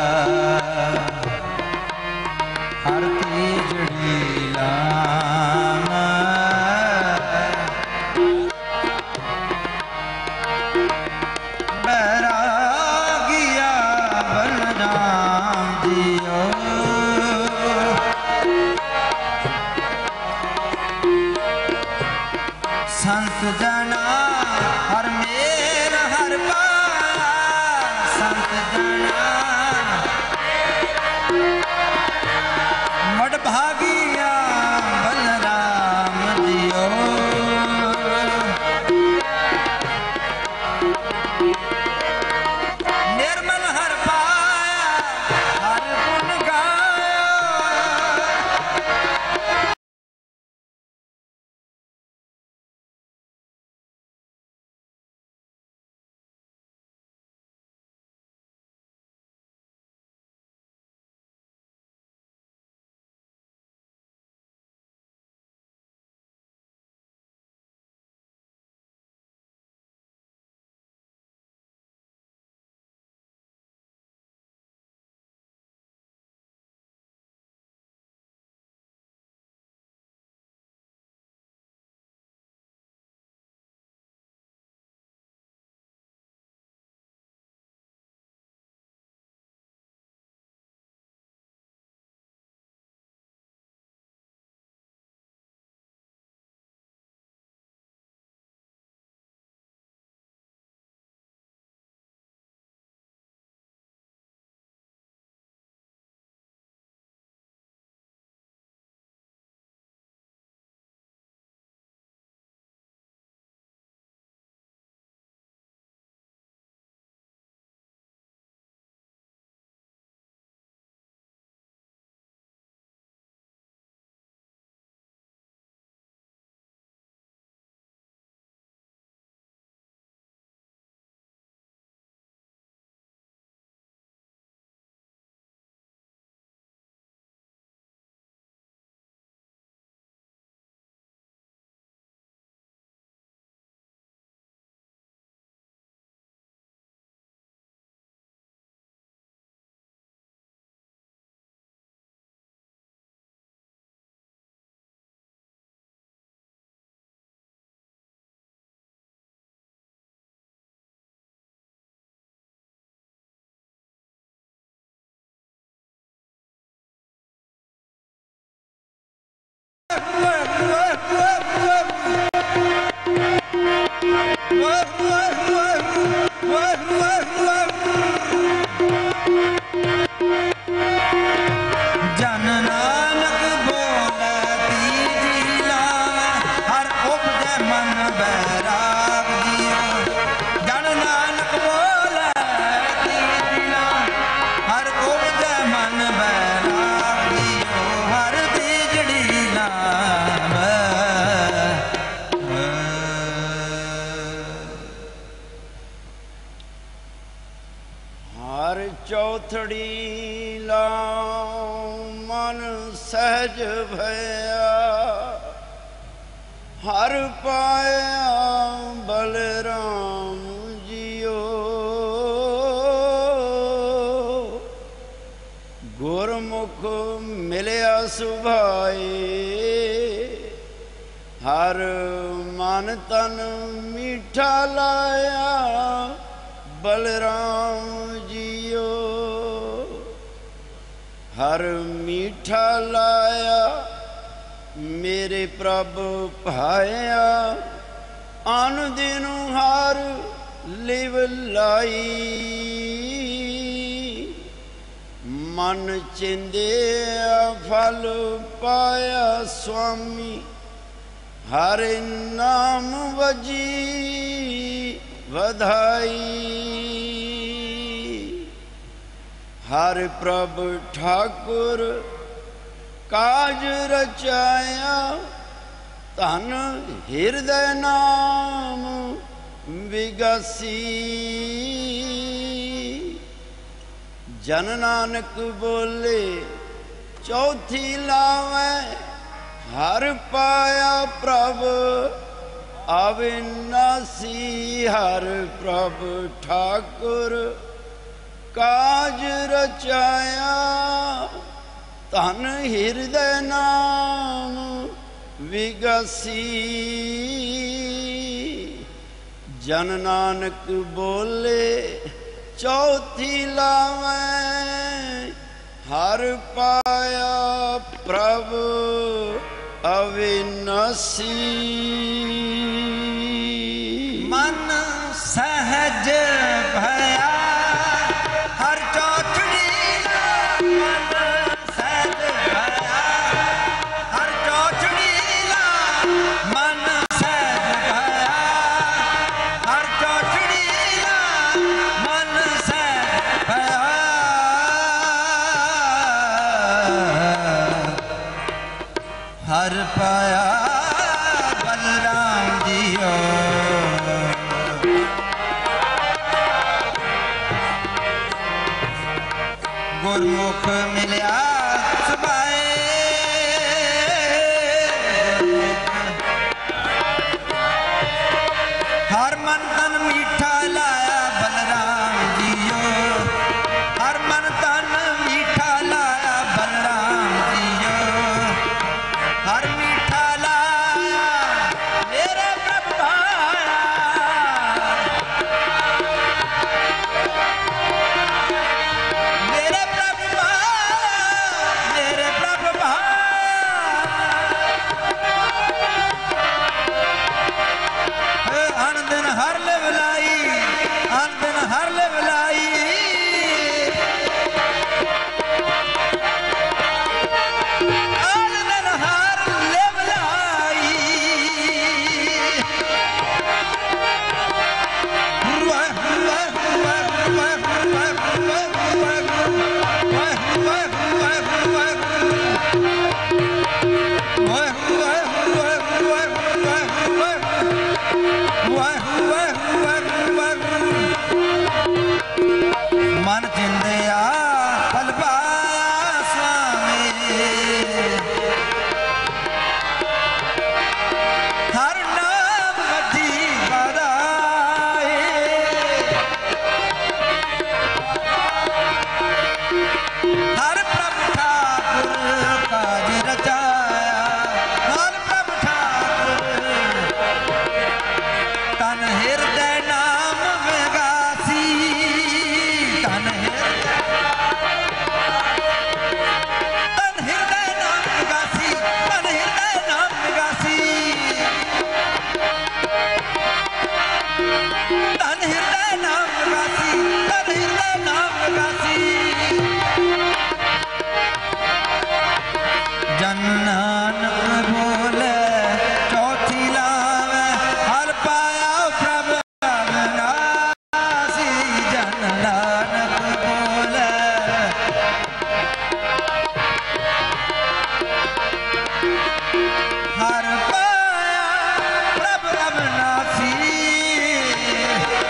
हर तीजड़ी लावा बैरागिया बलराम जियो संत जना हर मेर हर पाया संत जना मडभागिया बलराम जियो निर्मल हर पाया हर गुण गाया जन नानक बोले तीजी लावे हर उपजै मन बैराग जियो जन नानक बोले तीजी लावे हर उपजै मन बैराग जियो हर तीजड़ी लावे हर चौथड़ी मन सहज भया हर पाया बलराम जियो गुरमुख मिलया सुभाए हर मन तन मीठा लाया बलराम जियो। हर मीठा लाया मेरे प्रभु भाया। आन दिन हर लिव लाई मन चिंदे फल पाया स्वामी। हर नाम वजी वधाई। हर प्रभु ठाकुर काज रचाया। धन हृदय नाम विगासी। जन नानक बोले चौथी लावे। हर पाया प्रभु अविनाशी। हर प्रभु ठाकुर काज रचाया। धन हृदय नाम विगासी। जन नानक बोले चौथी लावे। हर पाया प्रभु अविनाशी। मन सहज भया हर चौचड़ी। मन सहज भया हर चौचड़ी। मन सहज भया हर चौचड़ी। मन सहज भया हर पाया बलराम जियो। गुरमुख मिलया सुभाए। हर मन तन मीठा लाया बलराम जियो। हर मन तन मीठा लाया बलराम जियो। हर मीठा लाया मेरे प्रभु भाया। मेरे प्रभु भाया। मेरे प्रभु भाया। अन दिन हर लिवलाई। अन दिन हर लिवलाई। अन दिन हर लिवलाई। हुआ हुआ हुआ हुआ हुआ हुआ हुआ हुआ हुआ हुआ मन चिंदया फल पाया स्वामी। हर नाम वधी वधाए। हर प्रभु ठाकुर काज रचाया। हर प्रभु ठाकुर तन हृदय नाम विगासी। तन हृदय नाम विगासी। तन हृदय नाम विगासी। तन हृदय नाम विगासी। तन हृदय नाम विगासी। जन नानक बोले चौथी लावे। हर पाया प्रभु अविनाशी। जन नानक बोले हर पाया प्रभु अविनाशी।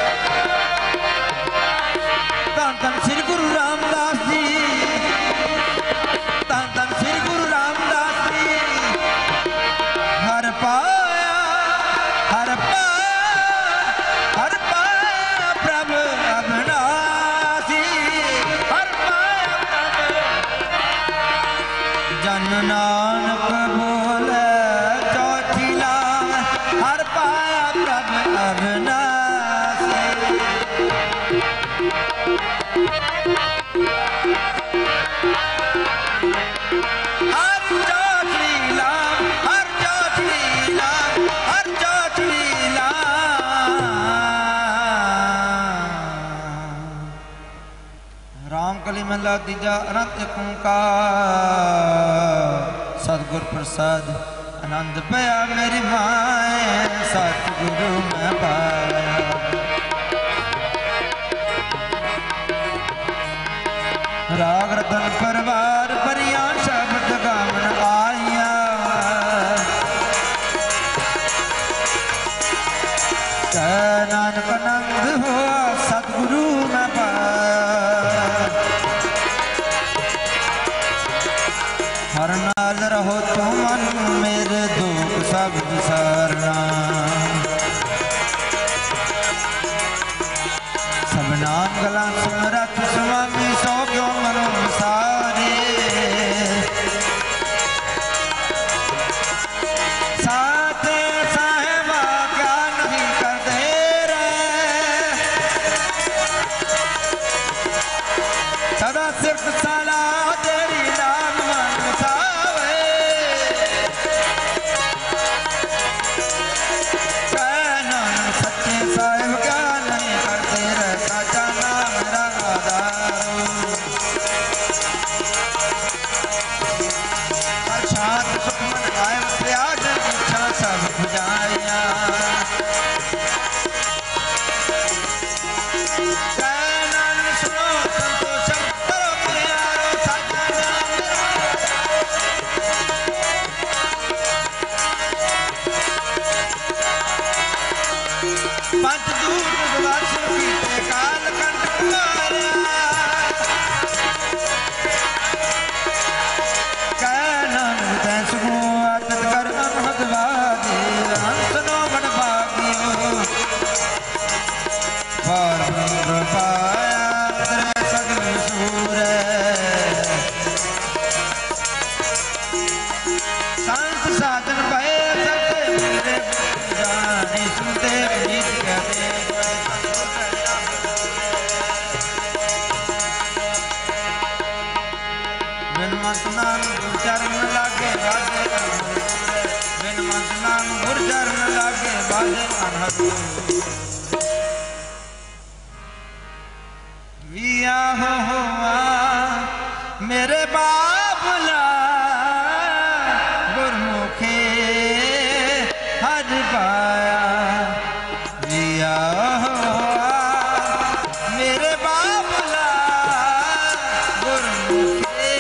महला तीजा अनंत एक ओंकार सतगुर प्रसाद आनंद पया मेरी माए सतगुरु मैं पाया। राग रतन परवार परिया शब्द गावन आया नानक आनंद हो सतगुरु मैं पाया। हर नाल रहो तो मन मेरे दुख सब विसारना सब नाम गला सुमरत स्वामी सो क्यों मनो सारे साथे साहेबा क्या नहीं करते सदा सिर्फ साला तेरी नाम मन सावे कहना सच्चे साहिब क्या नहीं करते रहे साचा नाम मेरा आधारो हर शांत सुख मन गायब त्याग इच्छा सब बुझाया विया हुआ मेरे बाबला गुरमुखे हज पाया। विया हुआ मेरे बाबला गुरमुखे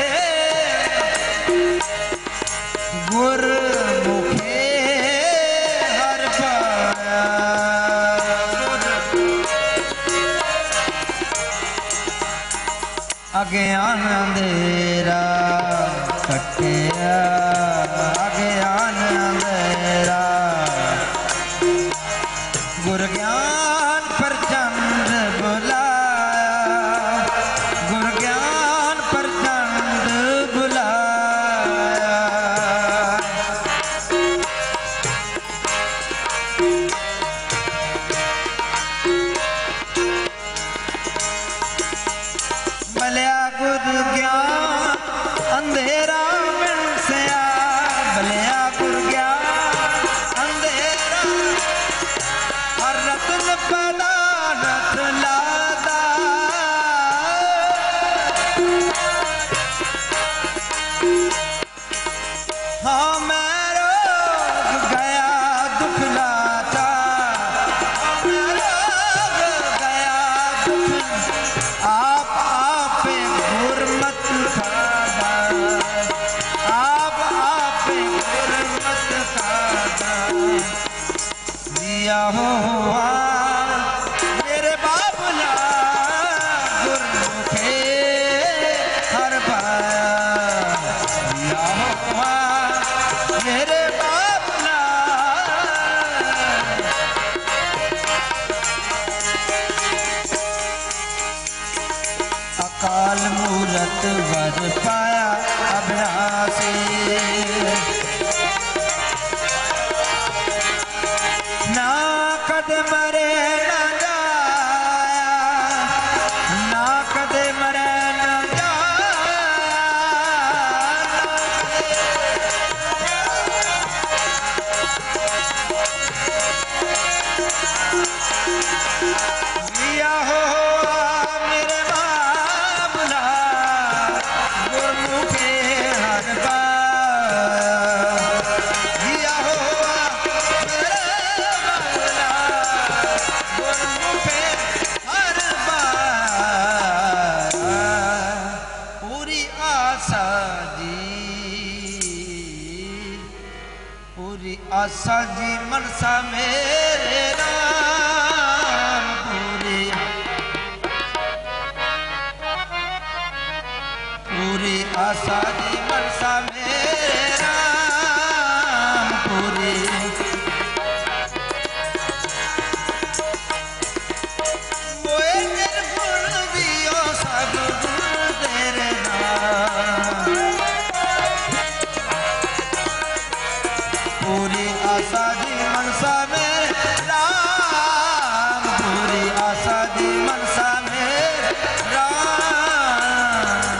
गुरमुखे हर पाया। अज्ञान अंधेरा कटिया अज्ञान अंधेरा गुर ज्ञान पर चंद बुलाया गुर ज्ञान पर चंद बुलाया। भलिया गुर ज्ञान अंधेरा मिल सया भलिया गुर ज्ञान अंधेरा हर रतन पदा रत लादा हाँ मैं रोग गया दुख लाता मैं रोग गया दुख आप गुरमत खादा आप गुरमत खादा। दिया हुआ मेरे बाबला गुरमुखे हर पाया। दिया हुआ मेरे बाबला अकाल मूरत वर पाया अभ्यासी ना कद मरे ना जाया ना कद मरे ना जाया। लिया हो मेरे बाबला आशा जी मनसा मेरे राम पूरी पूरी आशा जी मनसा मेरे राम पूरी मोए निर्गुण दियो सब गुण तेरे नाम पूरी आशा जी मनसा मेरे राम पूरी आशा जी मनसा मेरे राम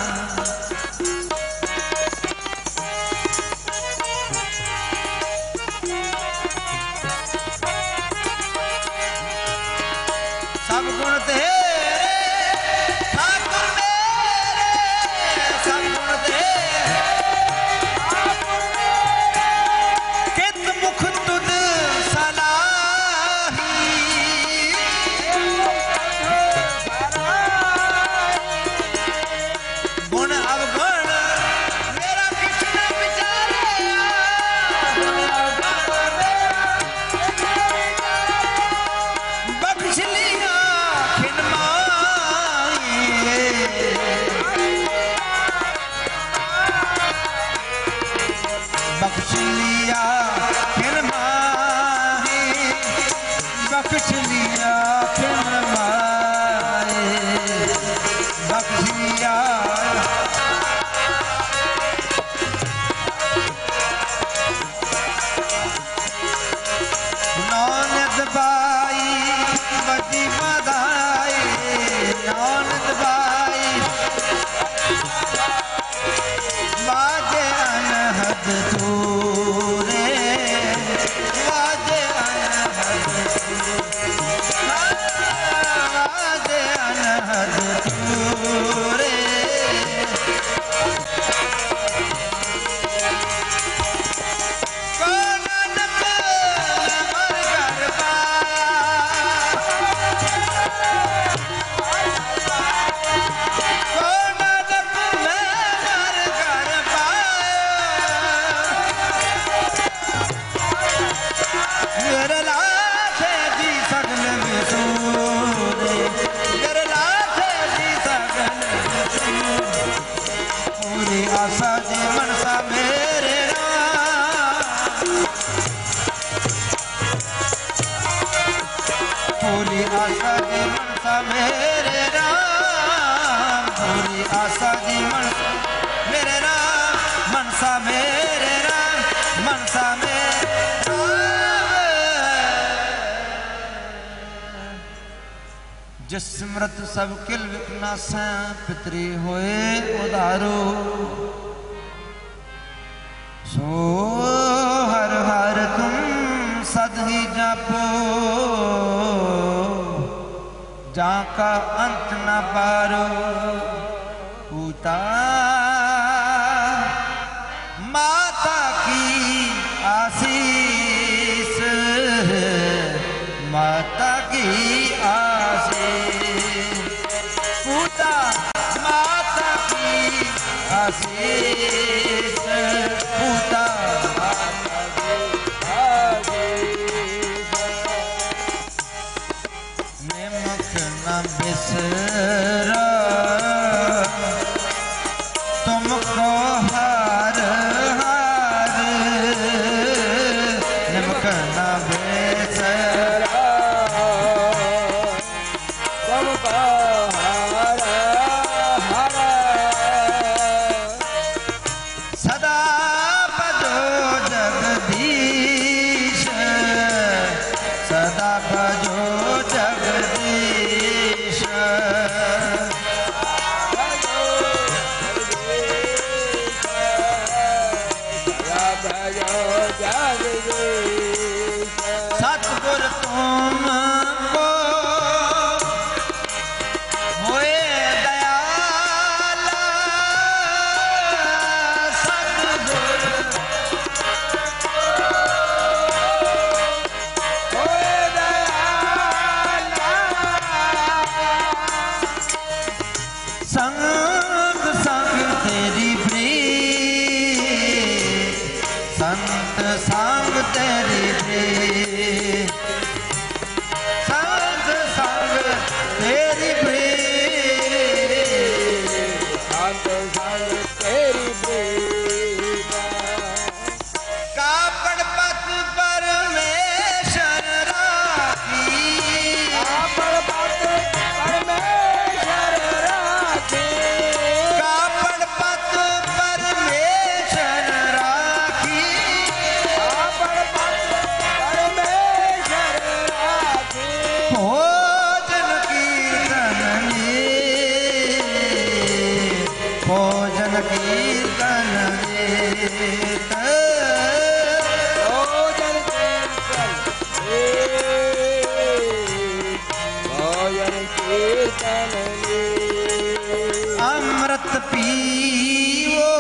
सब गुण तेरे ठाकुर मेरे सब गुण तेरे कित मुख तुद सलाही गुण अवगुण मेरा किछ न विचारे गुण अवगुण मेरा बख्श लिया खिन माई बख्श लिया खिन माई बख्श लिया खिन माई बख्श लिया नौनद बाई बदी बधाई नौनद बाई बाजे अनहद तूरे बाजे अनहद बाजे अनहद तूरे नानक मर कर नानक मैं मर कर मेरे लाखे जी सगल विसूरे मेरे लाखे जी सगल विसूरे पूरी आशा जी मनसा मेरे राम पूरी आशा जी मनसा मेरे राम पूरी आशा जी मनसा मेरे राम मनसा मेरे राम मनसा मेरे जिस स्मृत सब किल विकनासा पितरी होए उदारो सो हर हर तुम सद ही जापो जाका अंत न पारो पूता माता की आशीष माता की आशीष पूता माता की आशीष पूता माता की आशीष निमक न बिसरा तुमको हार हार निमक न बिसरा तुमको हार हार सदा भजो जगदीश सदा भजो जगदीश सतगुर तुमको होए दयाला सतगुर होए दयाला भोजन कीर्तन भोजन कीर्तन अमृत पीवो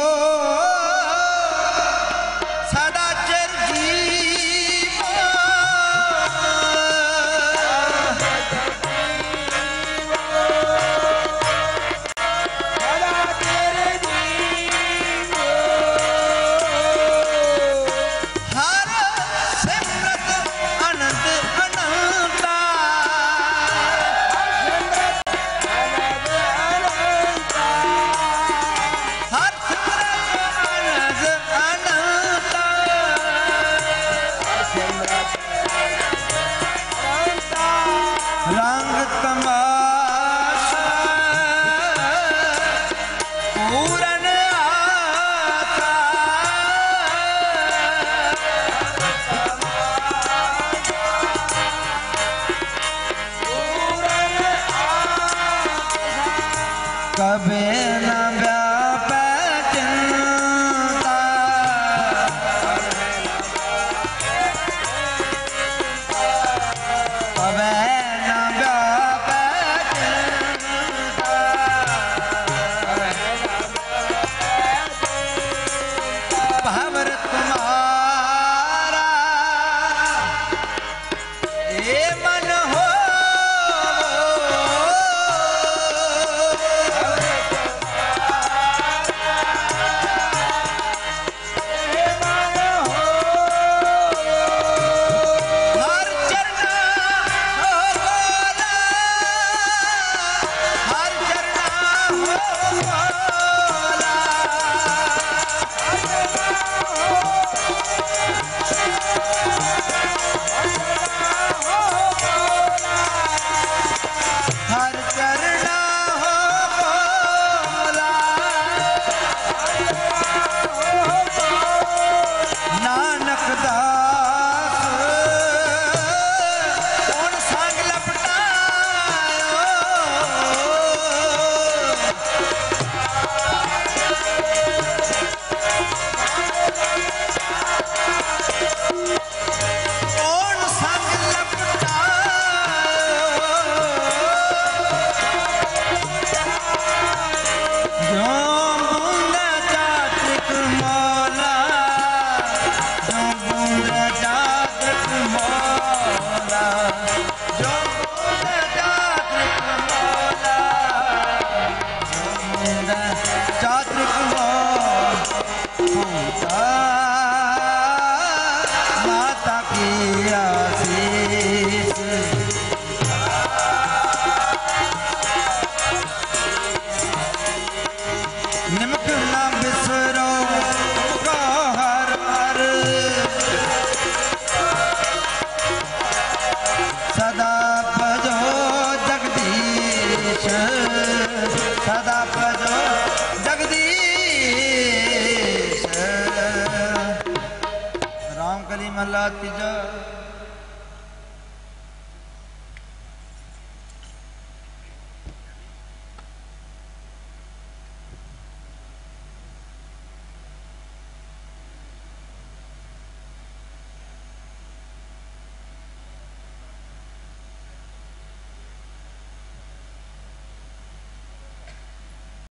सदा चिर जीवो हर सिमरत अनंत अनंता हर सिमरत अनंत अनंता रंग तमाशा पूरन आता कभी न व्यापै चिंता कभी न व्यापै चिंता भंवर तुम्हारा ये मन हो हर चरना हो बोला हर चरना हो बोला हर चरना हो बोला नानक दास कौन संग लपटायो कौन संग लपटायो जो बूंदा जातिक मौला जो बूंदा जातिक मौला जो बूंदा जातिक मौला जो बूंदा जातिक मौला माता की आशीष निमक ना बिसरो को हर हर सदा भजो जगदीश सदा भजो जगदीश राम कली महला तीजा